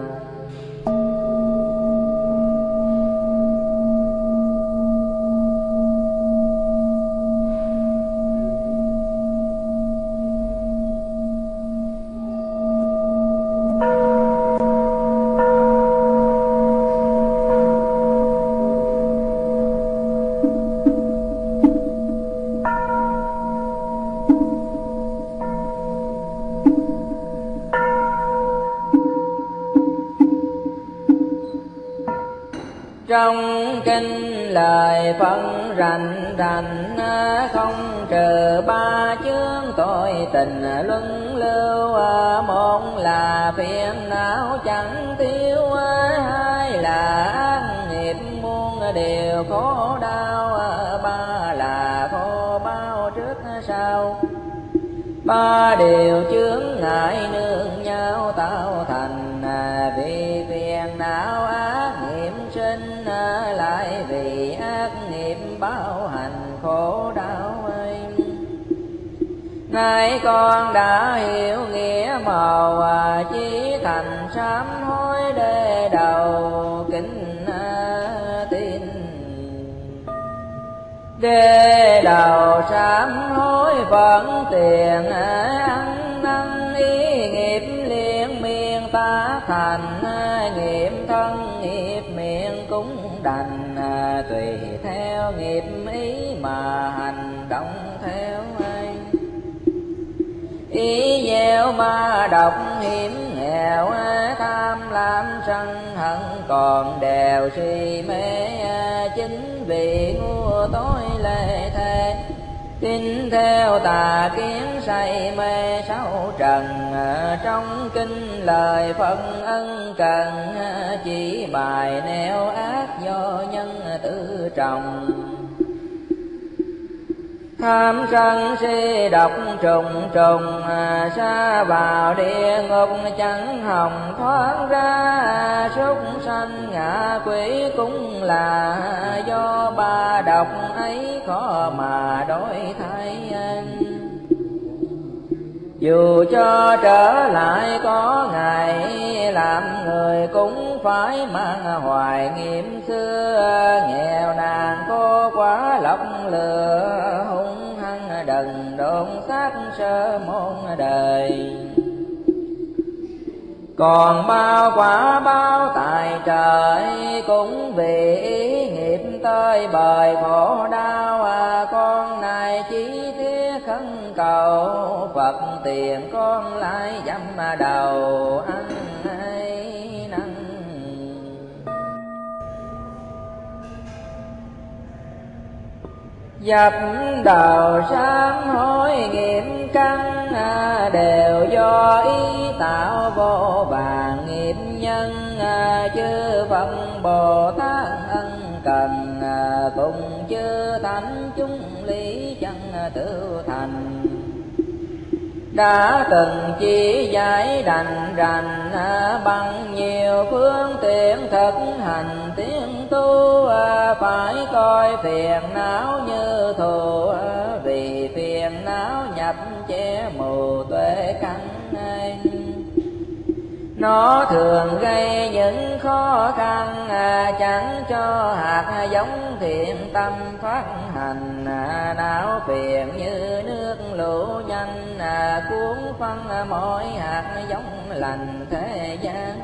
Trong kinh lời phân rành rành, không trừ ba chướng tội tình luân lưu. Một là phiền não chẳng tiêu, hai là ác nghiệp muôn điều khổ đau, ba là khổ bao trước sau. Ba điều chướng ngại nương nhau tạo thành, vì phiền não ác nghiệp sinh, lại vì ác nghiệp báo hành khổ đau ấy. Nay con đã hiểu nghĩa màu, chí thành sám hối để đầu kính tin. Để đầu sám hối vẫn tiền, ăn năn ý nghiệp liên miên tác thành. Nghiệp thân nghiệp miệng cũng đành, tùy theo nghiệp ý mà hành động theo ai. Ý gieo ma độc hiểm nghèo, tham lam sân hận còn đều suy mê, chính vì ngu tối lệ thế. Tin theo tà kiến say mê sáu trần, trong kinh lời phân ân cần, chỉ bài neo ác do nhân tự trồng. Tham sân si độc trùng trùng, sa vào địa ngục chẳng hồng thoát ra. Súc sanh ngạ quỷ cũng là do ba độc ấy khó mà đổi thay. Dù cho trở lại có ngày, làm người cũng phải mang hoài nghiệm xưa. Nghèo nàn cô quá lọc lừa, hung hăng đần độn sát sơ môn đời. Còn bao quả bao tại trời, cũng vì ý nghiệp tới bời khổ đau. À, con này chỉ thiết khấn cầu, Phật tiền con lại dăm đầu ăn hay năn. Dập đầu sám hối nghiệp căn, đều do ý tạo vô vàng nghiệp nhân. Chư Phật Bồ Tát ân cần, cùng chư thánh chúng lý chân tự thành. Đã từng chỉ giải đành rành, bằng nhiều phương tiện thực hành tiến tu. Phải coi phiền não như thù, vì phiền não nhập che mù tuệ căn. Nó thường gây những khó khăn, chẳng cho hạt giống thiện tâm phát hành. Não phiền như nước lũ nhanh, cuốn phân mỗi hạt giống lành thế gian.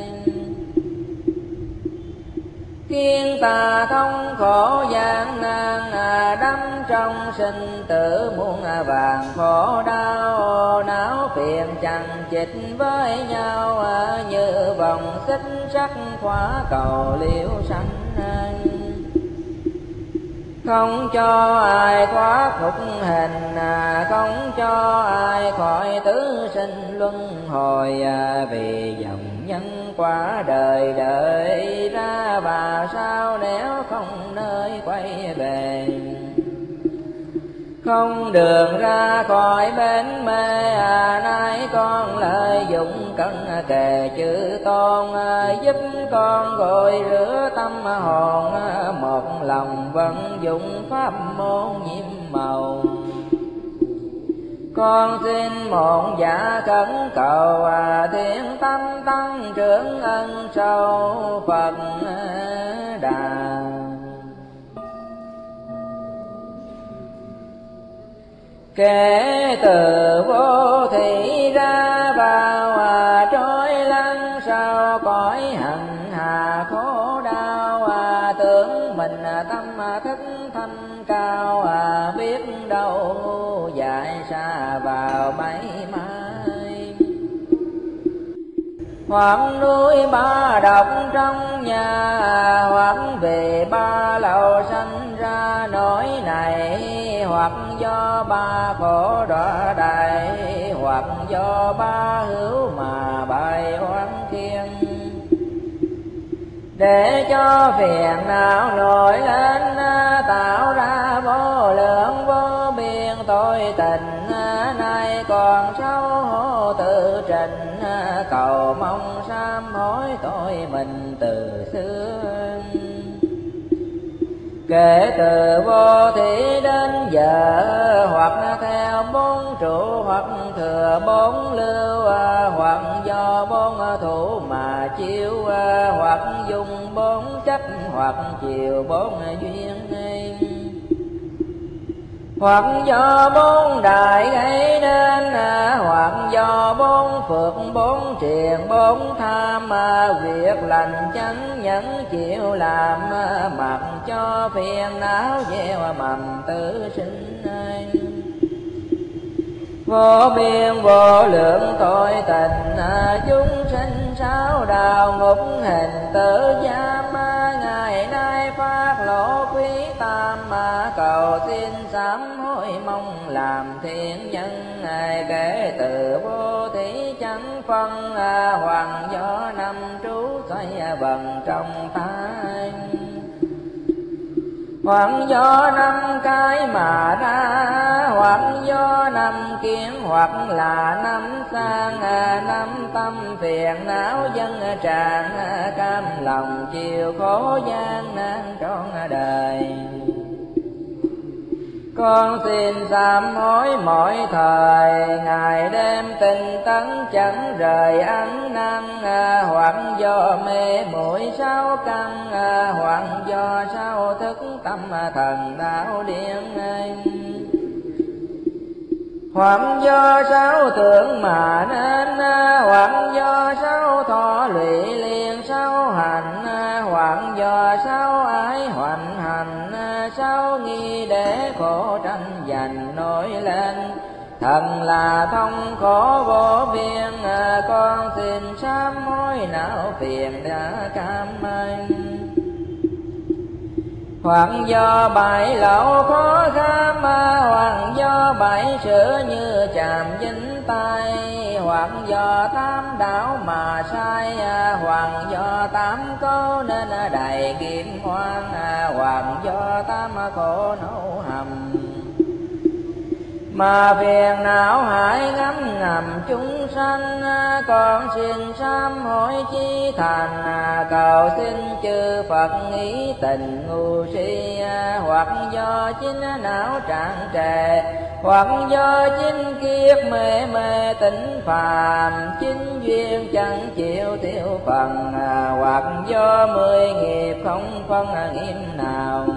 Khiến ta thông khổ gian nan, đắm trong sinh tử muôn vàng khổ đau. Não phiền chằng chịt với nhau, như vòng xích sắt khóa cầu liễu sanh. Không cho ai thoát phục hình, không cho ai khỏi tứ sinh luân hồi. Vì dòng nhân quả đời đợi ra, và sao nếu không nơi quay về. Không đường ra khỏi bến mê, nay con lợi dụng cân kề chữ tôn. Giúp con gội rửa tâm hồn, một lòng vận dụng pháp môn nhiệm màu. Con xin một dạ khẩn cầu, thiện tâm tăng trưởng ân sâu Phật Đà. Kể từ vô thị ra vào, trôi lăn sau cõi hành hà khổ đau. Tưởng mình tâm thức thanh cao, biết đâu dại xa vào mấy mai. Hoặc núi ba độc trong nhà, hoặc về ba lầu sanh ra nỗi này. Hoặc do ba khổ đọa đầy, hoặc do ba hữu mà bài oán khiên. Để cho phiền não nổi lên, tạo ra vô lượng vô biên tội tình. Nay còn xấu hổ tự trình, cầu mong sám hối tội mình từ xưa. Kể từ vô thủy đến giờ, hoặc theo bốn trụ, hoặc thừa bốn lưu, hoặc do bốn thủ mà chiếu, hoặc dùng bốn chấp, hoặc chiều bốn duyên. hoặc do bốn đại gây nên, hoặc do bốn phước bốn triền bốn tham, việc lành chánh nhẫn chịu làm, mặc cho phiền não gieo mầm tử sinh. Vô biên vô lượng tội tình, chúng sinh sáu đạo ngục hình tử giam, ngày nay phát lộ quý tam, cầu xin sám hối mong làm thiện nhân. Kể từ vô thí chẳng phân, hoàng do năm trú xoay vần trong tai, hoặc do năm cái mà ra, hoặc do năm kiến, hoặc là năm sang, năm tâm phiền não dân tràn, cam lòng chịu khổ gian nan trọn đời. Con xin sám hối mỗi thời, ngày đêm tinh tấn chẳng rời ăn năn, hoặc do mê muội sáu căn, hoặc do sao thức tâm thần đạo điên, hoặc do sáu tưởng mà nên, hoặc do sáu thọ lụy liền sáu hành, hoặc do sáu ái hoành hành, sáu nghi để khổ tranh giành nổi lên. Thần là thông khổ vô biên, con xin sám hối não phiền đã cam anh. Hoặc do bảy lậu khó kham, hoặc do bảy sửa như chàm dính tay, hoặc do tám đảo mà sai, hoặc do tám câu nên đầy kiếm hoang, hoặc do tám khổ nấu hầm. Mà phiền não hại ngắm ngầm chúng sanh, con xin sám hối chí thành, cầu xin chư Phật nghĩ tình ngu si, hoặc do chính não trạng trề, hoặc do chính kiếp mê mê tỉnh phàm, chính duyên chẳng chịu tiêu phần, hoặc do mười nghiệp không phân nghiêm nào.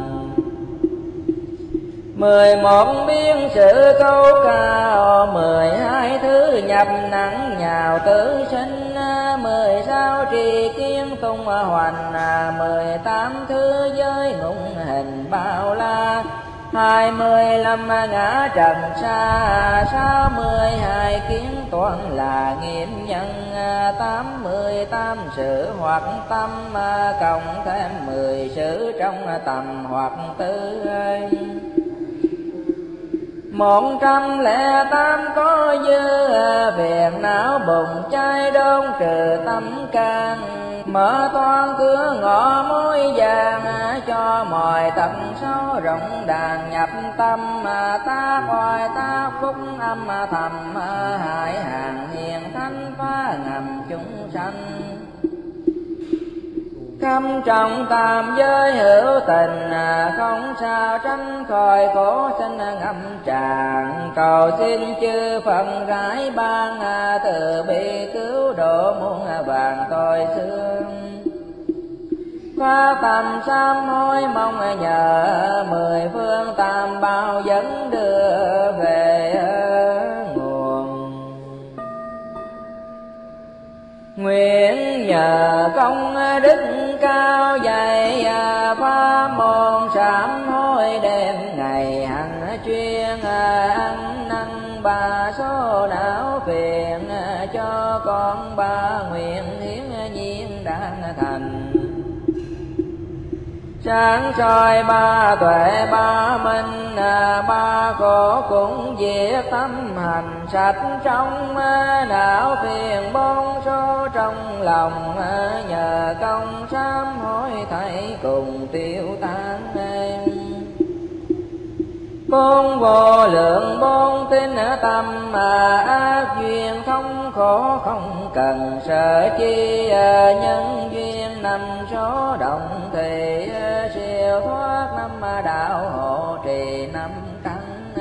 Mười một biên sự câu cao, mười hai thứ nhập nặng nhào tử sinh, mười sáu trì kiến tung hoành, mười tám thứ giới ngụng hình bao la, hai mươi lăm ngã trần xa, sáu mươi hai kiến toán là nghiệm nhân, tám mươi tám sự hoặc tâm, cộng thêm mười sự trong tầm hoặc tư. Một trăm lẻ tám có dư, phiền não bụng cháy đôn trừ tâm can, mở toan cửa ngõ mối vàng, cho mọi tận sâu rộng đàn nhập tâm, tác oai tác phúc âm thầm, hại hàng hiền thánh phá ngầm chúng sanh. Khâm trọng tam giới hữu tình, không sao tránh khỏi khổ sinh ngâm tràn, cầu xin chư Phật rải ban, từ bi cứu độ muôn vàng tội xương. Phát tâm sám hối mong nhờ, mười phương tam bảo dẫn đưa về nguồn. Nguyện nhờ công đức cao dày, pháp môn sám hối đêm ngày hằng chuyên, ăn năn ba số não phiền, cho con ba nguyện hiến nhiên đang thành. Sáng soi ba tuệ ba minh, ba khổ cũng diệt tâm hành sạch trong, não phiền bốn số trong lòng, nhờ công sám hối thảy cùng tiêu tan. Bốn vô lượng bốn tinh tâm, ác duyên không khổ không cần sợ chi, nhân duyên năm số động thì siêu thoát năm đạo hộ trì năm căn.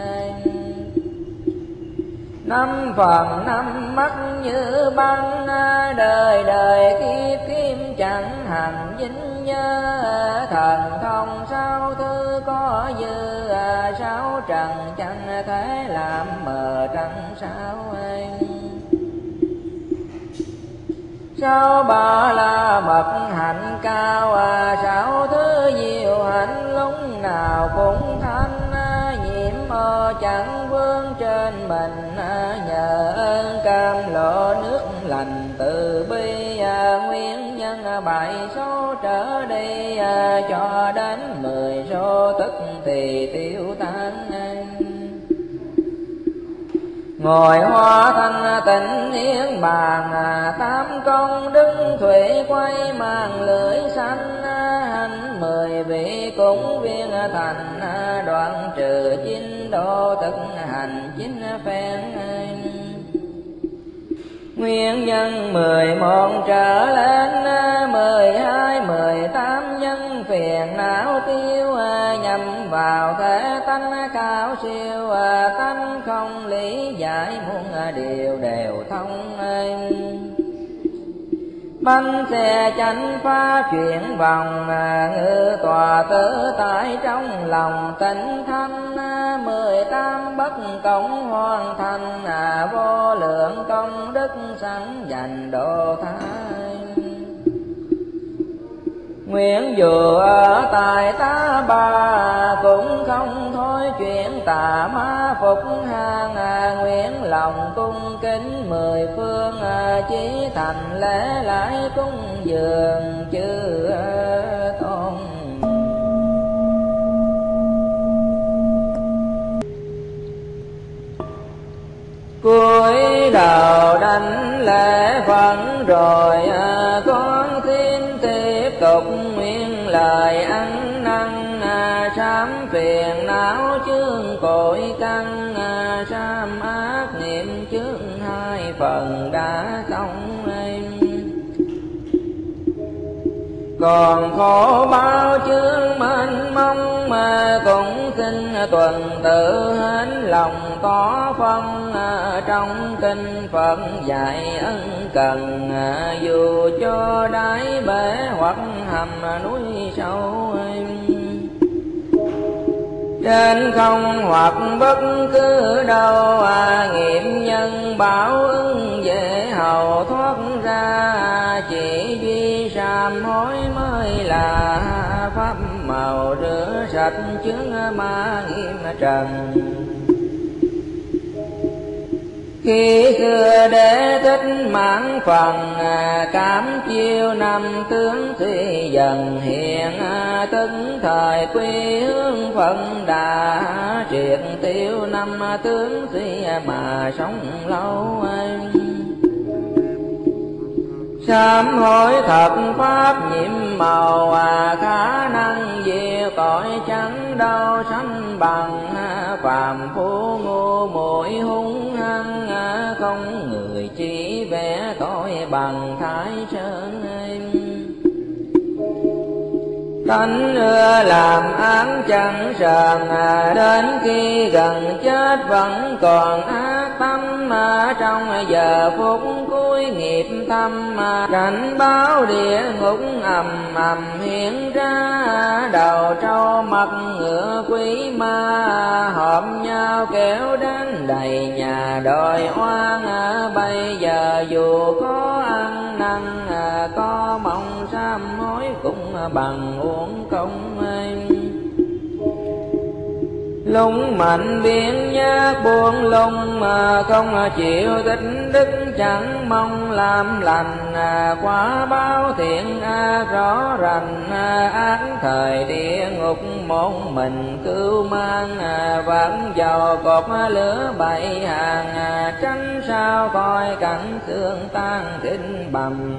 Năm phần năm mắt như băng, đời đời kiếp kiếp chẳng hằng dính nhớ, thần thông sáu thứ có dư, sáu trần chẳng thể làm mờ trăng sao anh. Sao ba la mật hạnh cao à, sao thứ diệu hạnh lúc nào cũng thanh à, nhiễm mơ chẳng vương trên mình à, nhờ ơn cam lộ nước lành từ bi à, nguyên nhân à, bảy số trở đi à, cho đến mười số tức thì tiêu tan anh. Ngồi hoa thanh tịnh yên bàn à, tám công đức thủy quay mang lưỡi xanh à, hành mười vị cũng viên thành à, đoạn trừ chín độ thực hành chín phen anh. Nguyên nhân mười một trở lên à, mười hai mười tám nhân phiền não tiêu à, nhằm vào thể tánh cao siêu à, tánh không lý giải muôn à, điều đều thông anh. Bánh xe chánh phá chuyển vòng à, ngự tòa tự tại trong lòng tịnh thanh à, mười tám bất cộng hoàn thành à, vô lượng công đức sẵn dành độ thái. Nguyện dù ở tại ta bà cũng không thôi chuyện tà ma phục hàng à, nguyện lòng cung kính mười phương à, chí thành lễ lại cung dường chư tôn. Cúi đầu đánh lễ phận rồi à, con xin tiếp tục nguyện lời ăn năn à, sám phiền não chướng cội căn à, sám ác niệm chướng hai phần đã xong anh. Còn khổ bao chướng mênh mông mà cũng xin tuần tự hết lòng có phân à, trong kinh Phật dạy ân cần à, dù cho đáy bể hoặc hầm núi sâu anh. Trên không hoặc bất cứ đâu à, nghiệp nhân báo ứng dễ hầu thoát ra, chỉ duy sám hối mới là pháp màu rửa sạch chướng ma nghiêm trần. Khi xưa Đế Thích mãn phần à, cảm chiêu năm tướng suy dần hiện à, tức thời quy hướng phân đà triệt tiêu năm tướng suy mà sống lâu anh. Sám hối thật pháp nhiệm màu à, khả năng diệt tội chẳng đâu sánh bằng à, phàm phu ngu muội hung hăng à, không người chỉ vẽ tội bằng Thái Sơn anh. Tánh ưa làm án chẳng sờn à, đến khi gần chết vẫn còn ác tâm mà, trong giờ phút cuối nghiệp thâm mà, cảnh báo địa ngục ầm ầm hiện ra, đầu trâu mặt ngựa quý ma họp nhau kéo đến đầy nhà đòi oan à, bây giờ dù có ăn năn à, có mong sám hối cũng bằng uổng công anh. Lung mạnh biến nhát buông lung mà không chịu tích đức chẳng mong làm lành à, quả báo thiện ác rõ rành à, ác thời địa ngục một mình cứu mang à, vẫn giàu cột lửa bảy hàng à, tránh sao coi cảnh xương tan kinh bầm.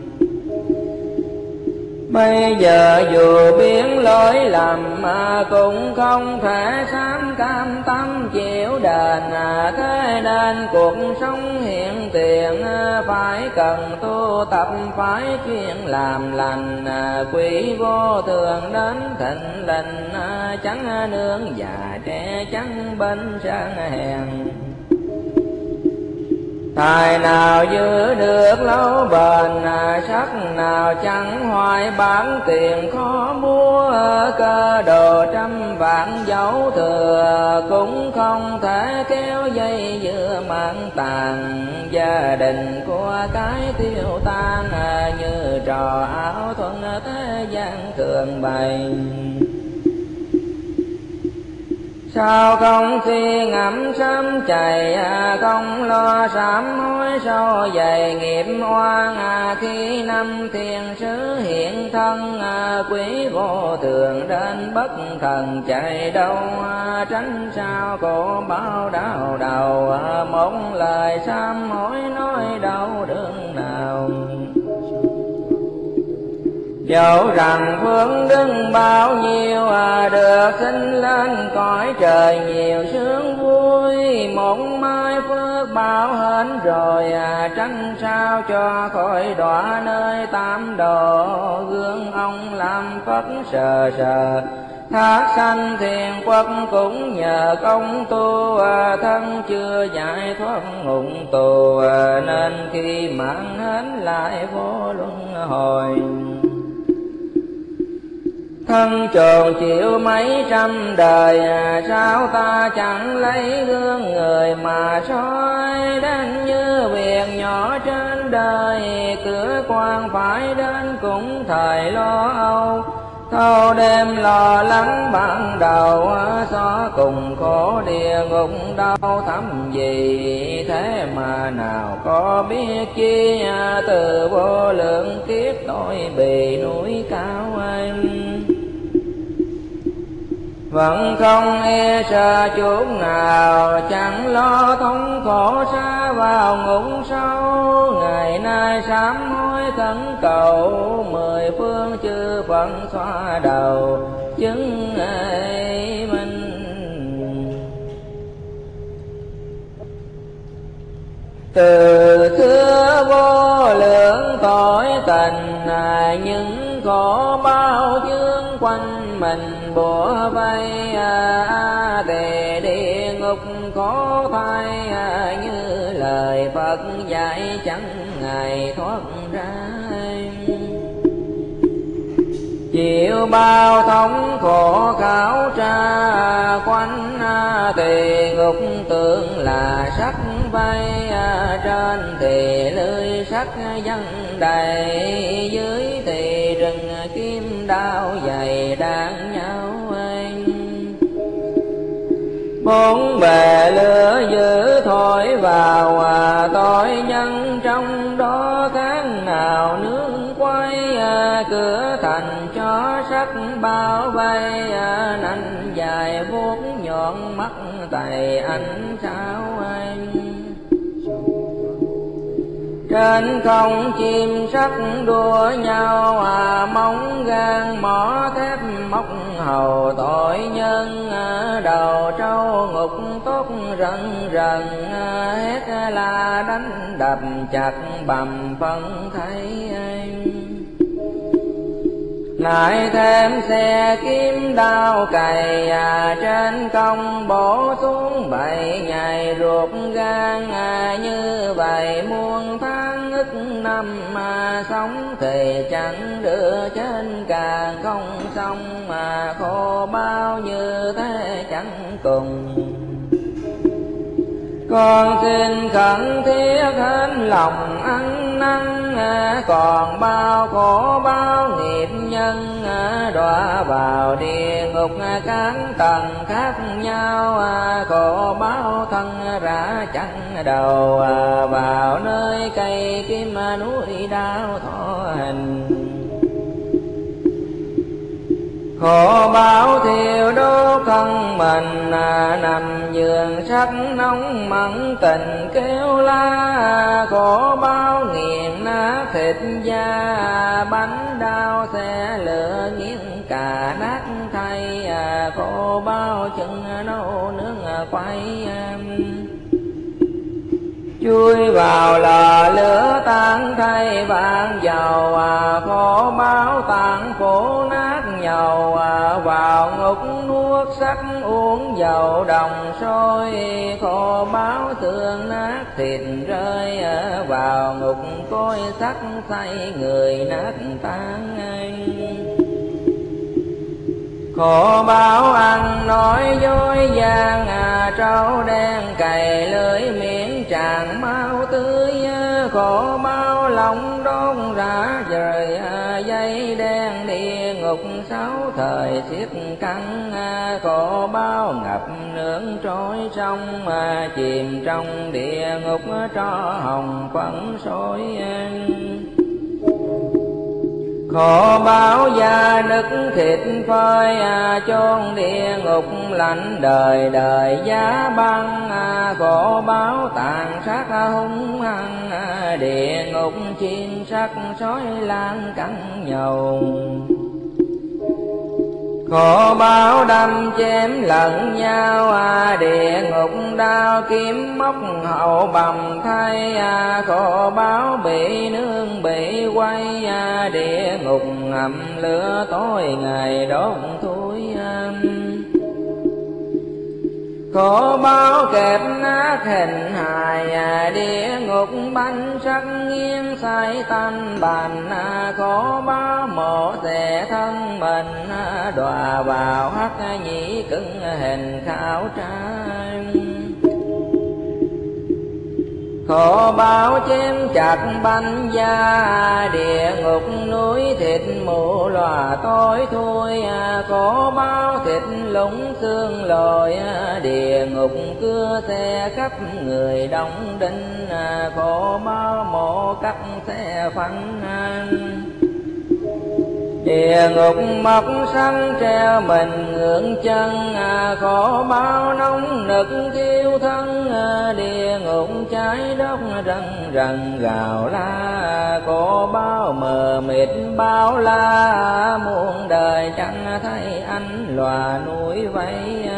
Bây giờ dù biến lỗi lầm mà cũng không thể sám cam tâm chịu đền à, thế nên cuộc sống hiện tiền à, phải cần tu tập phải chuyên làm lành à, quỷ vô thường đến thịnh lình à, chẳng nương già trẻ chẳng bên sang hèn. Tài nào giữ được lâu bền, sắc nào chẳng hoài bán tiền khó mua. Cơ đồ trăm vạn dấu thừa, cũng không thể kéo dây giữa mạng tàn. Gia đình của cái tiêu tan, như trò ảo thuận thế gian thường bày. Sao không suy ngẫm sớm chạy, không lo sám hối sâu dày nghiệp oan. Khi năm thiên sứ hiện thân, quý vô thường đến bất thần chạy đâu. Tránh sao khổ bao đau đầu, một lời sám hối nói đâu đường nào. Dẫu rằng phước đức bao nhiêu, được sinh lên cõi trời nhiều sướng vui. Một mai phước báo hết rồi, tránh sao cho khỏi đọa nơi tam đồ. Gương ông làm Phật sờ sờ, thác sanh thiền quốc cũng nhờ công tu. Thân chưa giải thoát ngục tù, nên khi mạng hết lại vô luân hồi. Thân chồn chịu mấy trăm đời, sao ta chẳng lấy gương người mà soi. Đến như việc nhỏ trên đời, cửa quan phải đến cũng thời lo âu. Thâu đêm lo lắng ban đầu, xóa cùng khổ địa ngục đau thắm gì. Thế mà nào có biết chi, từ vô lượng kiếp tôi bị núi cao anh. Vẫn không e sợ chút nào, chẳng lo thống khổ xa vào ngục sâu. Ngày nay sám hối khẩn cầu, mười phương chư Phật xóa đầu chứng ấy minh. Từ xưa vô lượng tội tình, những khổ bao chương quanh mình bủa vây. Về địa ngục khổ thay, như lời Phật dạy chẳng ngày thoát ra. Chịu bao thống khổ khảo tra, quanh thì ngục tượng là sắc vây. Trên thì lưới sắc văng đầy, dưới thì rừng kim đao dày đan nhau anh. Bốn bề lửa dữ thổi vào, tội nhân trong đó khác nào nương quay. Cửa thành cho sắc bao vây, nanh dài vuốt nhọn mắt tay ánh sao anh. Trên không chim sắc đua nhau, móng gan mỏ thép móc hầu tội nhân. Đầu trâu ngục tốt rần rần, hét la đánh đập chặt bầm phân thấy anh. Lại thêm xe kiếm đao cày, trên công bổ xuống bảy ngày ruột gan. Như vậy muôn tháng ức năm, sống thì chẳng đưa trên càng không xong. Mà khổ bao như thế chẳng cùng. Con xin khẩn thiết hết lòng ăn năn, còn bao khổ bao nghiệp nhân. Đọa vào địa ngục các tầng khác nhau, khổ bao thân rã chẳng đầu. Vào nơi cây kim núi đau thọ hình, khổ báo thiêu đốt thân mình. Nằm giường sắc nóng mặn tình kêu la, khổ báo nghiền nát thịt da. Bánh đau xe lửa nghiêng cả nát thay, khổ báo chân nấu nướng quay. Chui vào lò lửa tan thay vàng dầu, khổ báo tàn khổ nát nhầu, vào ngục nuốt sắc uống dầu đồng sôi, khô báo xương nát thịt rơi, vào ngục cối sắc say người nát tan. Khổ báo ăn nói dối gian, trâu đen cày lưỡi miệng tràn máu tươi, khổ báo lòng đốn rã rời, dây đen địa ngục sáu thời xiết căng, khổ báo ngập nướng trôi sông, chìm trong địa ngục tro hồng phấn sôi. Khổ báo da nứt thịt phơi, chôn địa ngục lạnh đời đời giá băng, khổ báo tàn sát hung hăng, địa ngục chiên sắc sói lan cắn nhầu. Khổ báo đâm chém lẫn nhau, địa ngục đao kiếm móc hậu bầm thay, khổ báo bị nương bị quay, địa ngục ngầm lửa tối ngày đốt thui. Khổ báo kẹp nát hình hài, địa ngục bánh sắc nghiêng say tanh bành, khổ báo mổ xẻ thân mình, đọa vào hắc nhĩ cứng hình khảo trai. Khổ báo chém chặt banh da, địa ngục núi thịt mù lòa tối thui, khổ báo thịt lũng xương lồi, địa ngục cưa xe khắp người đóng đinh, khổ báo mổ cắt xe phanh. Địa ngục mọc săn treo mình ngưỡng chân, khổ báo nóng nực thiêu thân, địa ngục cháy đốt rần rần gào la, khổ báo mờ mịt bao la, muôn đời chẳng thấy ánh lòa núi vây.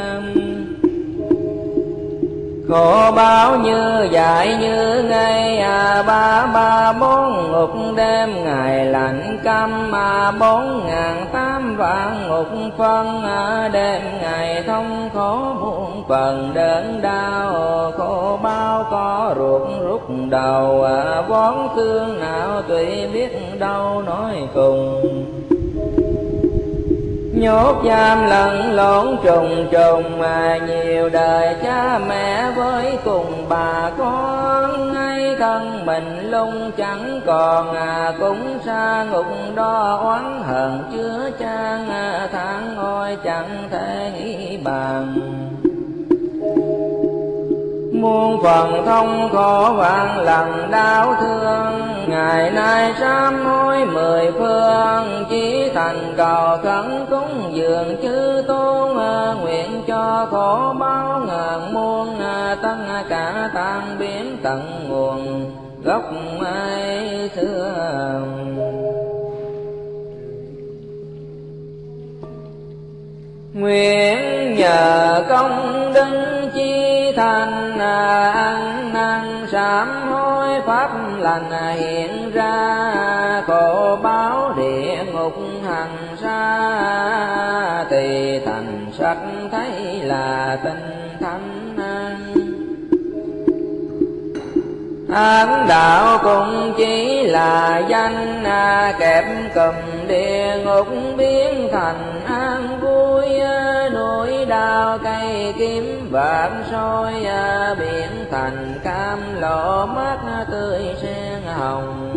Khổ báo như dại như ngây, ba ba bốn ngục đêm ngày lạnh căm, bốn ngàn tám vạn ngục phân, đêm ngày thông khổ muôn phần đớn đau, khổ báo có ruột rút đầu, vón xương nào tùy biết đâu nói cùng. Nhốt giam lẫn lộn trùng trùng, nhiều đời cha mẹ với cùng bà con, ngay thân mình lung chẳng còn, cũng xa ngục đo oán hờn chứa chan, tháng ngôi chẳng thể nghĩ bàn. Muôn phần thông khổ vạn lần đau thương, ngày nay sám hối mười phương, chỉ thành cầu khấn cúng dường chư tôn, nguyện cho khổ báo ngàn muôn, tất cả tan biến tận nguồn gốc ai xưa. Nguyện nhờ công đức chi thành, ăn năn sám hối pháp lành hiện ra, khổ báo địa ngục hằng xa, thì thành sắc thấy là tinh thánh. Ám đạo cũng chỉ là danh, kẹp cùm địa ngục biến thành an vui, núi đao cây kiếm vạn soi, biển thành cam lộ mắt tươi sen hồng.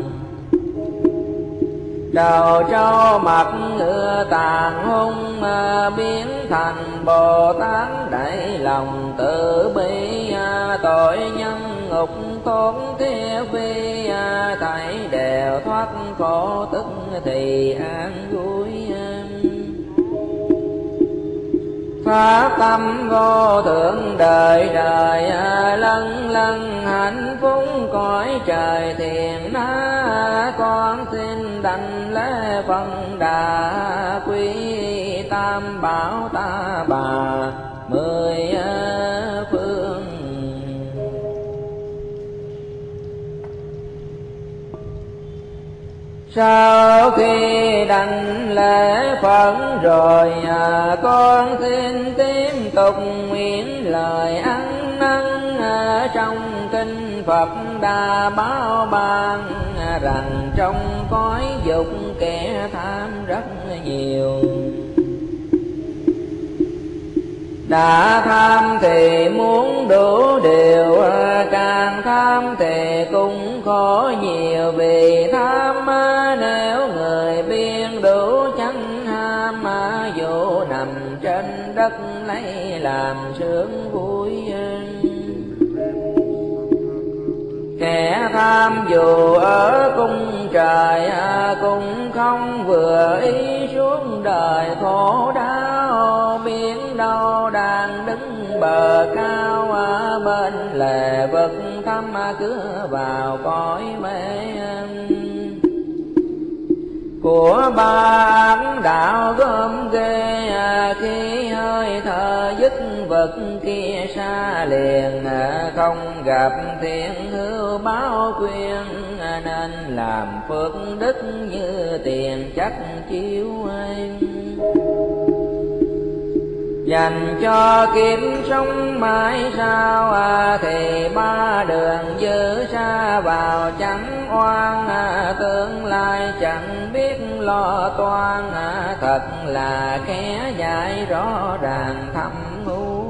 Đầu trâu mặt ngựa tàn hung, biến thành Bồ Tát đại lòng từ bi, tội nhân ngục tốn thiết phi, thảy đều thoát khổ tức thì an vui. Pháp tâm vô thượng đời đời, lân lân hạnh phúc cõi trời thiền na, con xin đảnh lễ phân đà quý tam bảo ta bà mười phương. Sau khi đảnh lễ Phật rồi, à, con xin tiếp tục nguyện lời ăn năn à, trong kinh Phật đã báo ban à, rằng trong cõi dục kẻ tham rất nhiều. Đã tham thì muốn đủ điều, càng tham thì cũng khổ nhiều. Vì tham nếu người biên đủ chánh ham, dù nằm trên đất lấy làm sướng vui. Kẻ tham dù ở cung trời cũng không vừa ý, xuống đời khổ đau biển đâu đang đứng bờ cao. Bên lề vực thăm cứ vào cõi mê của ba đạo gom ghê. Khi hơi thở dứt vật kia xa liền, không gặp thiện hữu báo khuyên. Nên làm phước đức như tiền chắc chiếu anh, dành cho kiếp sống mãi sao. Thì ba đường dư xa vào chẳng oan, tương lai chẳng biết lo toan. Thật là kẻ dạy rõ ràng thâm u.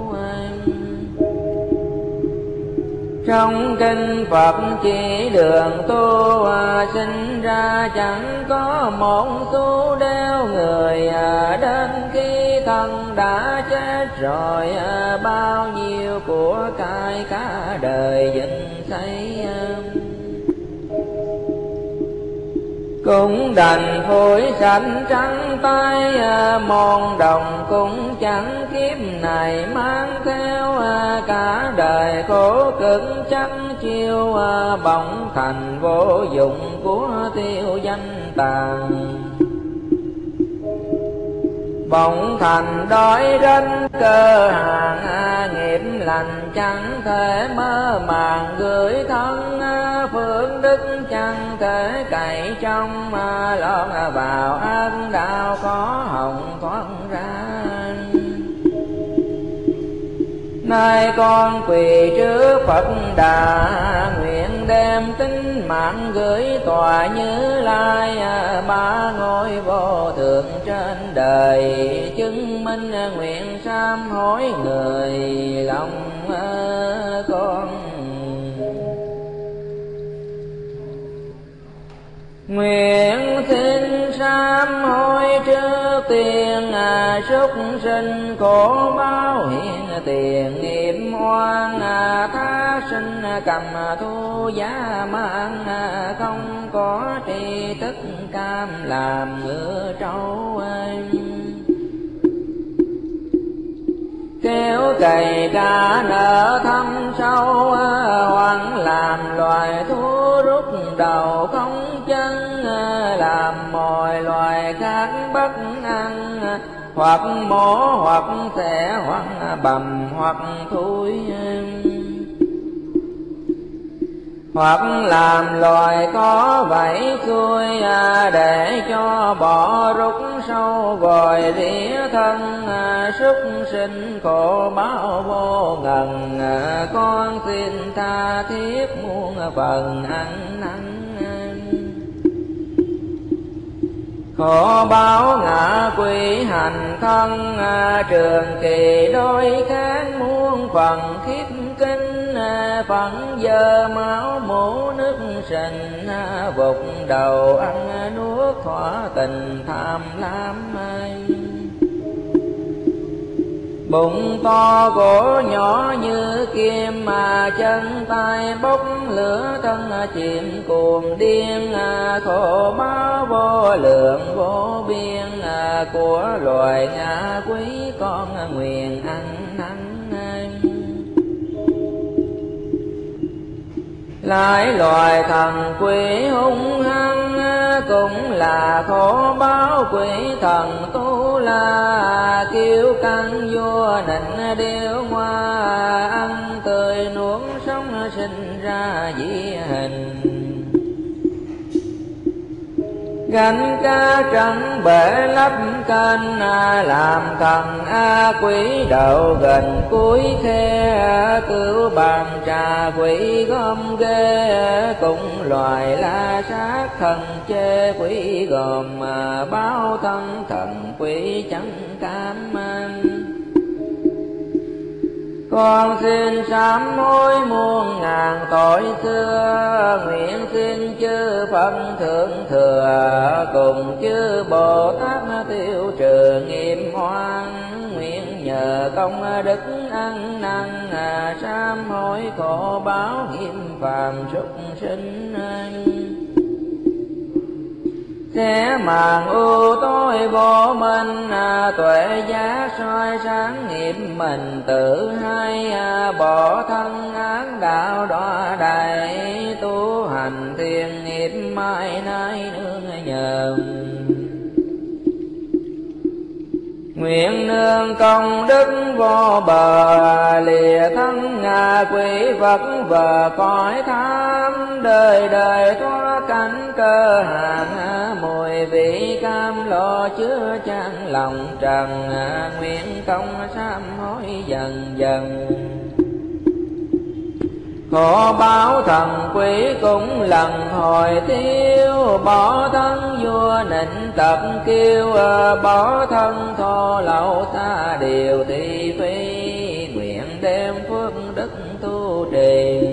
Trong kinh Phật chỉ đường tu, sinh ra chẳng có một xu đeo người. Đến khi thân đã chết rồi, bao nhiêu của cải cả đời dựng xây. Cũng đành phủi sạch trắng tay, môn đồng cũng chẳng kiếp này mang theo. Cả đời khổ cực chắc chiêu, bỗng thành vô dụng của tiêu danh tàn. Bỗng thành đói rách cơ hàng, nghiệp lành chẳng thể mơ màng gửi thân. Phước đức chẳng thể cậy trong, lọt vào ác đạo khó hồng thoát ra. Nay con quỳ trước Phật Đà, nguyện đem tính mạng gửi tòa Như Lai. Ba ngôi vô thượng trên đời, chứng minh nguyện sám hối người lòng con. Nguyện xin sám hối trước tiên, súc sinh khổ báo hiện tiền nghiệp oan. Tha sinh cầm thu giá mang, không có tri thức cam làm ngựa trâu anh. Kéo cày cả nợ thâm sâu, hoặc làm loài thú rút đầu không chân. Làm mọi loài khác bất ăn, hoặc mổ hoặc xẻ hoặc bầm hoặc thui. Hoặc làm loài có vảy xuôi, để cho bỏ rút sâu vòi rỉa thân. Súc sinh khổ báo vô ngần, con xin tha thiết muôn phần ăn năn. Khổ báo ngạ quỷ hành thân, trường kỳ đôi kháng muôn phần khiếp kinh. Phận giờ máu mũ nước sình, vụt đầu ăn nuốt thỏa tình tham lam. Bụng to cổ nhỏ như kim, mà chân tay bốc lửa thân chìm cuồng điên. Khổ báo vô lượng vô biên, của loài ngạ quý con nguyện ăn năn. Lại loài thần quỷ hung hăng, cũng là khổ báo quỷ thần tu la. Kiêu căng vua nịnh điêu hoa, ăn tươi nuốt sống sinh ra dị hình. gánh cá trắng bể lấp kênh, làm thần a quỷ đầu gần cuối khe, cứu bàn trà quỷ gom ghê, cùng loài la sát thần chê quỷ gồm, báo thân thần quỷ chẳng cam an. Con xin sám hối muôn ngàn tội xưa, nguyện xin chư Phật thượng thừa, cùng chư Bồ Tát tiêu trừ nghiệp oan. Nguyện nhờ công đức ăn năn, sám hối khổ báo hiểm phàm súc sinh. Sẽ màn ưu tối vô minh, tuệ giác soi sáng nghiệp mình tự hay, bỏ thân ác đạo đọa đầy, tu hành thiền nghiệp mai nay nương nhờ. Nguyện nương công đức vô bờ, lìa thân ngạ quỷ vật và cõi tham, đời đời thoát cảnh cơ hàng, mùi vị cam lo chứa chan lòng trần. Nguyện công sám hối dần dần, khổ báo thần quỷ cũng lần hồi tiêu, bỏ thân vua nịnh tập kêu, bỏ thân thô lậu xa điều thị phi. Nguyện đem phước đức tu trì,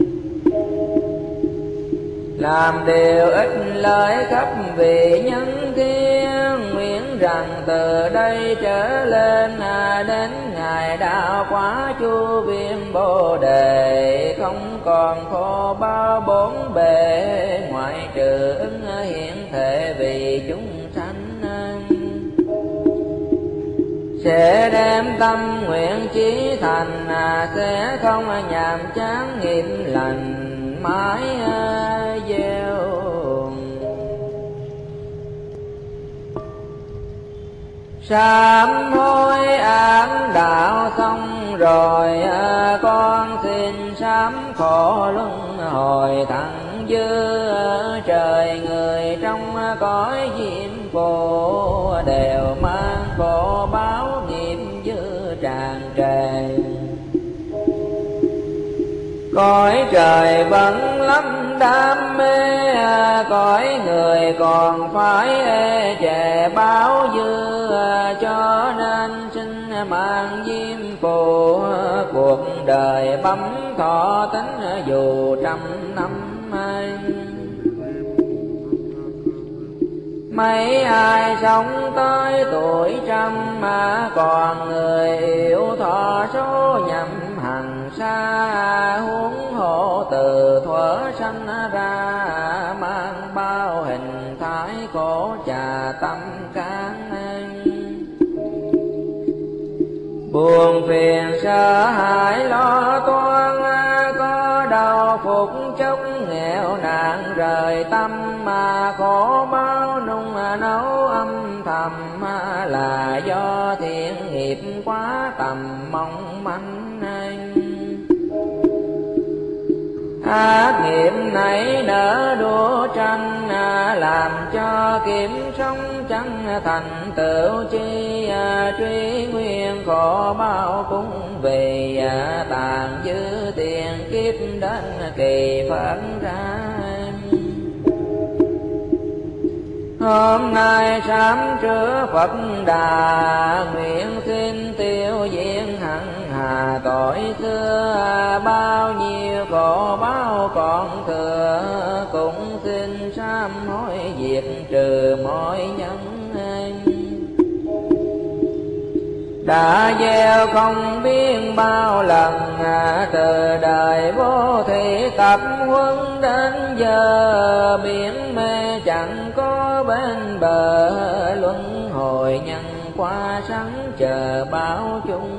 làm điều ích lợi khắp vị nhân thiên. Nguyện rằng từ đây trở lên, đến ngày đạo quả chu viên bồ đề, không còn khổ bao bốn bề, ngoại trừ ứng hiện thể vì chúng sanh. Sẽ đem tâm nguyện chí thành, sẽ không nhàm chán nghiệp lành mãi gieo. Sám hối án đạo xong rồi, con xin sám khổ luân hồi thẳng dư. Trời người trong cõi diêm phù, đều mang khổ báo nghiệp dư tràn trề. Cõi trời vẫn lắm đam mê, cõi người còn phải ê chề báo dư. Cho nên xin mang diêm phù, cuộc đời bấm thọ tính dù trăm năm. Mấy ai sống tới tuổi trăm, mà còn người yếu thọ số nhậm hằng xa. Huống hộ từ thuở sanh ra, mang bao hình thái khổ trà tâm can. Buồn phiền sợ hãi lo toan, có đau phục chốc nghèo nạn rời tâm. Mà khổ bao nung nấu âm thầm, là do thiện nghiệp quá tầm mong manh. Ác nghiệp này nở đua tranh, làm cho kiếm sống chẳng thành tựu chi. Truy nguyên khổ bao cũng vì, tàn dư tiền kiếp đến kỳ phận ra. Hôm nay sám trước Phật Đà, nguyện xin tiêu diệt hằng hà tội xưa. Bao nhiêu khổ báo còn thừa, cũng xin sám hối diệt trừ mọi nhân. Đã gieo không biết bao lần, từ đời vô thị tập huấn đến giờ. Biển mê chẳng có bên bờ, luân hồi nhân qua sáng chờ báo chúng.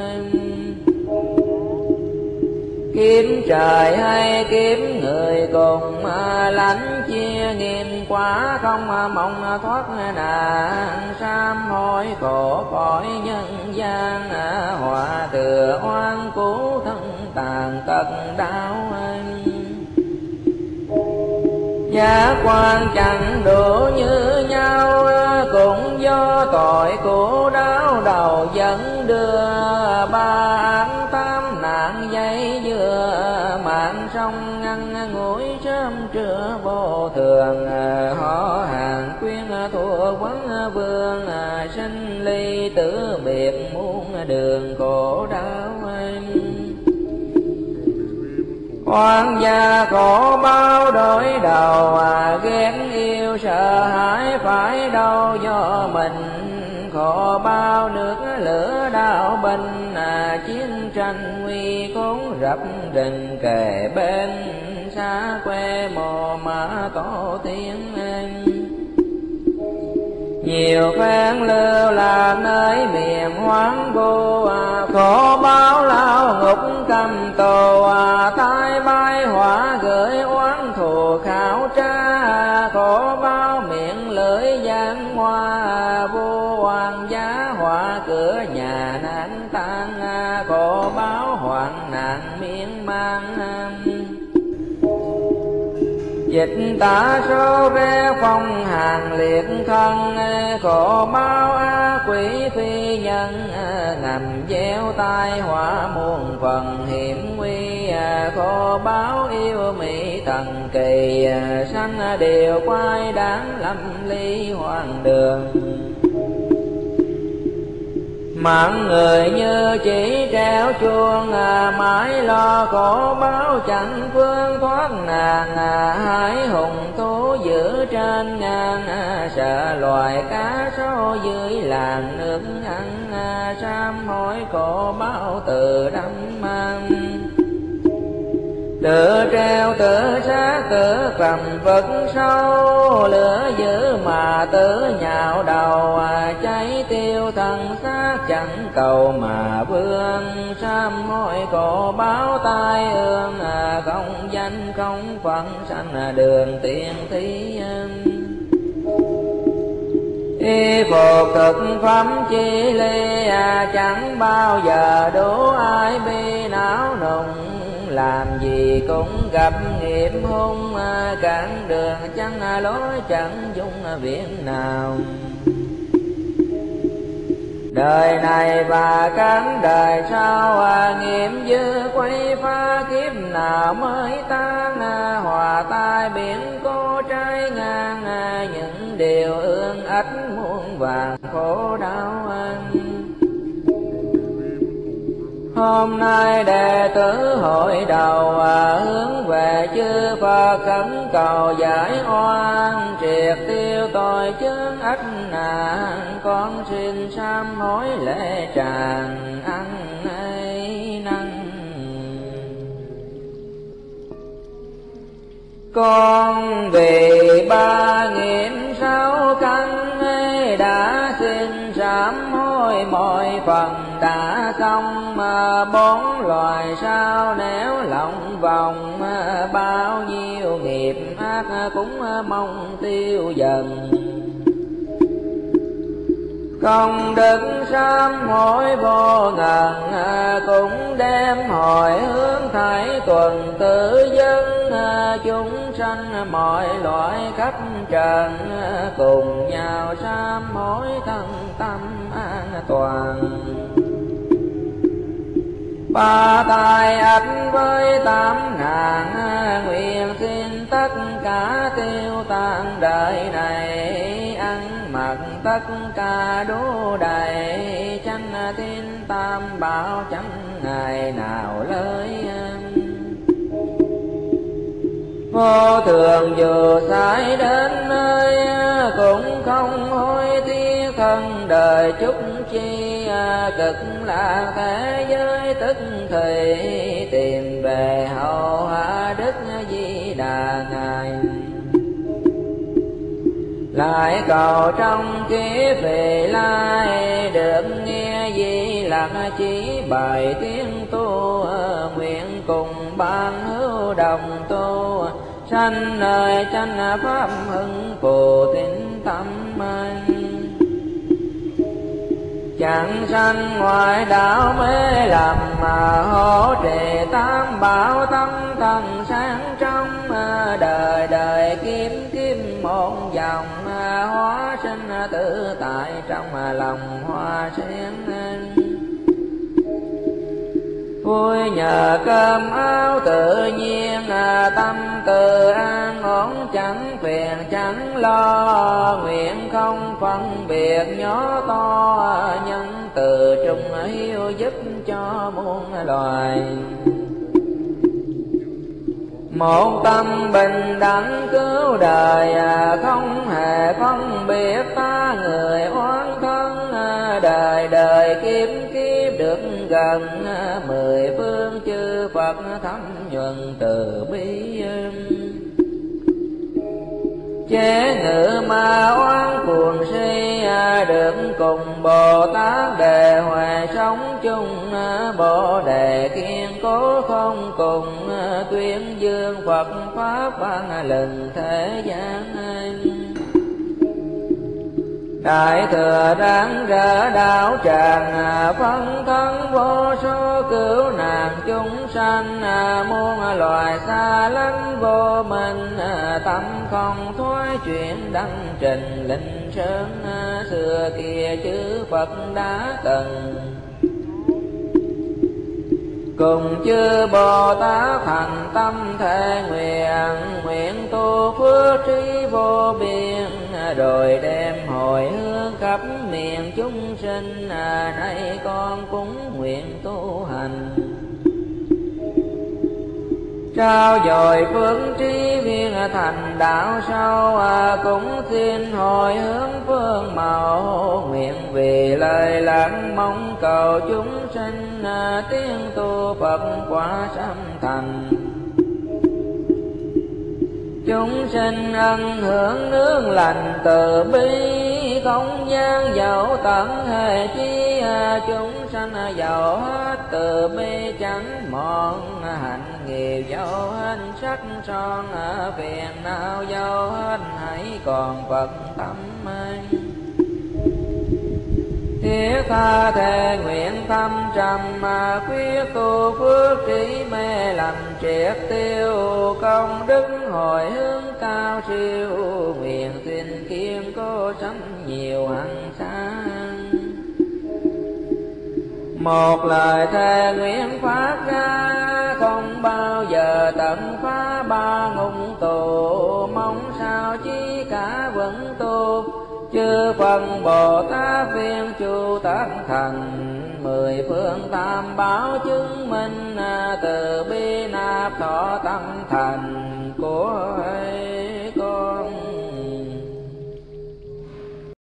Kiếm trời hay kiếm người cùng, lãnh chia nghiêm quá không mong thoát nạn. Sám hối khổ cõi nhân gian, họa thừa oan cứu thân tàn tật đau. Giác quan chẳng đủ như nhau, cũng do tội của đáo đầu dẫn đưa. Ba án tám nạn dây dưa, mạng sông ngăn ngủi sớm trưa vô thường. Họ hàng quyên thua quán vương, sinh ly tử biệt muôn đường khổ đau. Oan gia khổ bao đổi đầu, ghét yêu sợ hãi phải đâu do mình. Khổ bao nước lửa đau binh, chiến tranh nguy khốn rập rình kề bên. Xa quê mồ mã tổ tiên nhiều phen lưu làm nơi miền hoang vu. Khổ báo lao ngục cầm tù, tai bay hỏa gửi oán thù khảo tra. Khổ báo miệng lưỡi gian hoa, vua hoàng giá họa cửa nhà nạn tan. Khổ báo hoạn nạn miên man, dịch tả số ré phong hàng liệt thân. Khổ báo á quỷ phi nhân, ngầm gieo tai họa muôn phần hiểm nguy. Khổ báo yêu mỹ thần kỳ, sanh điều quay đáng lâm ly hoàng đường. Mạng người như chỉ treo chuông, mãi lo khổ báo chẳng phương thoát nàng. Hải hùng thú giữ trên ngang, sợ loài cá sấu dưới làng nước ăn. Sám hối khổ báo từ đắm mang, tự treo tự sát tự cầm vật sâu. Lửa dữ mà tự nhạo đầu, cháy tiêu thân xác chẳng cầu mà vương. Sám hối khổ báo tai ương, không danh không phận sanh đường tiên thí. Y phục thực phẩm chi ly, chẳng bao giờ đủ ai bi não nùng. Làm gì cũng gặp nghiệp hung, cản đường chẳng lối chẳng dung viện nào. Đời này và cán đời sau, nghiệp dư quay phá kiếp nào mới tan. Hòa tai biển cô trái ngang, những điều ương ách muôn vàng khổ đau. Hôm nay đệ tử hội đầu, hướng về chư Phật khẩn cầu giải oan. Triệt tiêu tội chướng ách nạn, con xin sám hối lễ tràng ăn ấy năng. Con vì ba nghìn sáu căn ấy đã xin sám hối mọi phần đã xong. Bốn loài sao nếu lòng vòng, bao nhiêu nghiệp ác cũng mong tiêu dần. Công đức sám hối vô ngần, cũng đem hồi hướng thảy tuần tự dân. Chúng sanh mọi loại khắp trần, cùng nhau sám hối thân tâm an toàn. Ba tai ách với tám ngàn, nguyện xin tất cả tiêu tan đời này. Ăn mặc tất cả đủ đầy, chánh tín tam bảo chẳng ngày nào lơi. Vô thường dù sai đến nơi, cũng không hối tiếc thân đời chút chi. Cực lạc thế giới tức thì, tìm về hậu hạ đức Di Đà ngài. Lại cầu trong kiếp vị lai, được nghe Di Lặc chỉ bài tiếng tu. Nguyện cùng ban hữu đồng tu, sanh nơi chánh pháp hưng phù tín tâm anh. Chẳng sanh ngoại đạo mê lầm, mà hỗ trì tam bảo tâm thần sáng trong. Đời đời kiếm tự tại trong lòng hoa sen. Vui nhờ cơm áo tự nhiên, tâm tự an ổn chẳng phiền chẳng lo. Nguyện không phân biệt nhỏ to, nhân từ trung hiếu giúp cho muôn loài. Một tâm bình đẳng cứu đời, không hề phân biệt ta người oán thân. Đời đời kiếp kiếp được gần, mười phương chư Phật thấm nhuần từ bi. Chế ngự ma oán cuồng si, được cùng Bồ Tát đề huệ sống chung. Bồ đề kiên cố không cùng, tuyên dương Phật Pháp ban lần thế gian. Đại thừa ráng rỡ đạo tràng, phân thân vô số cứu nạn chúng sanh. Muôn loài xa lánh vô minh, tâm không thoái chuyển đăng trình linh sơn. Xưa kia chư Phật đã từng cùng chư Bồ Tát thành tâm thể nguyện. Nguyện tu phước trí vô biên, rồi đem hồi hướng khắp miền chúng sinh. Nay con cũng nguyện tu hành, trao dồi phước trí viên thành đạo sâu. Cũng xin hồi hướng phương màu, nguyện vì lời lãng mong cầu chúng sinh. Tiếng tu Phật quả sanh thành, chúng sinh ân hưởng nương lành từ bi. Không gian giàu tận hề chi, chúng sanh giàu hết từ bi chẳng mòn. Hạnh nghiệp giàu hết sắc son, phiền não giàu hết hãy còn Phật tâm. Thiết tha thề nguyện thâm trầm, quyết tu phước trí mê lầm triệt tiêu. Công đức hồi hướng cao siêu, nguyện xin kiên cố sanh nhiều hằng sang. Một lời thề nguyện phát ra, không bao giờ tận phá ba ngục tù. Mong sao chi cả vẫn tu, chư Phật Bồ Tát viên chu tác thành. Mười phương tam bảo chứng minh, từ bi nạp thọ tâm thành của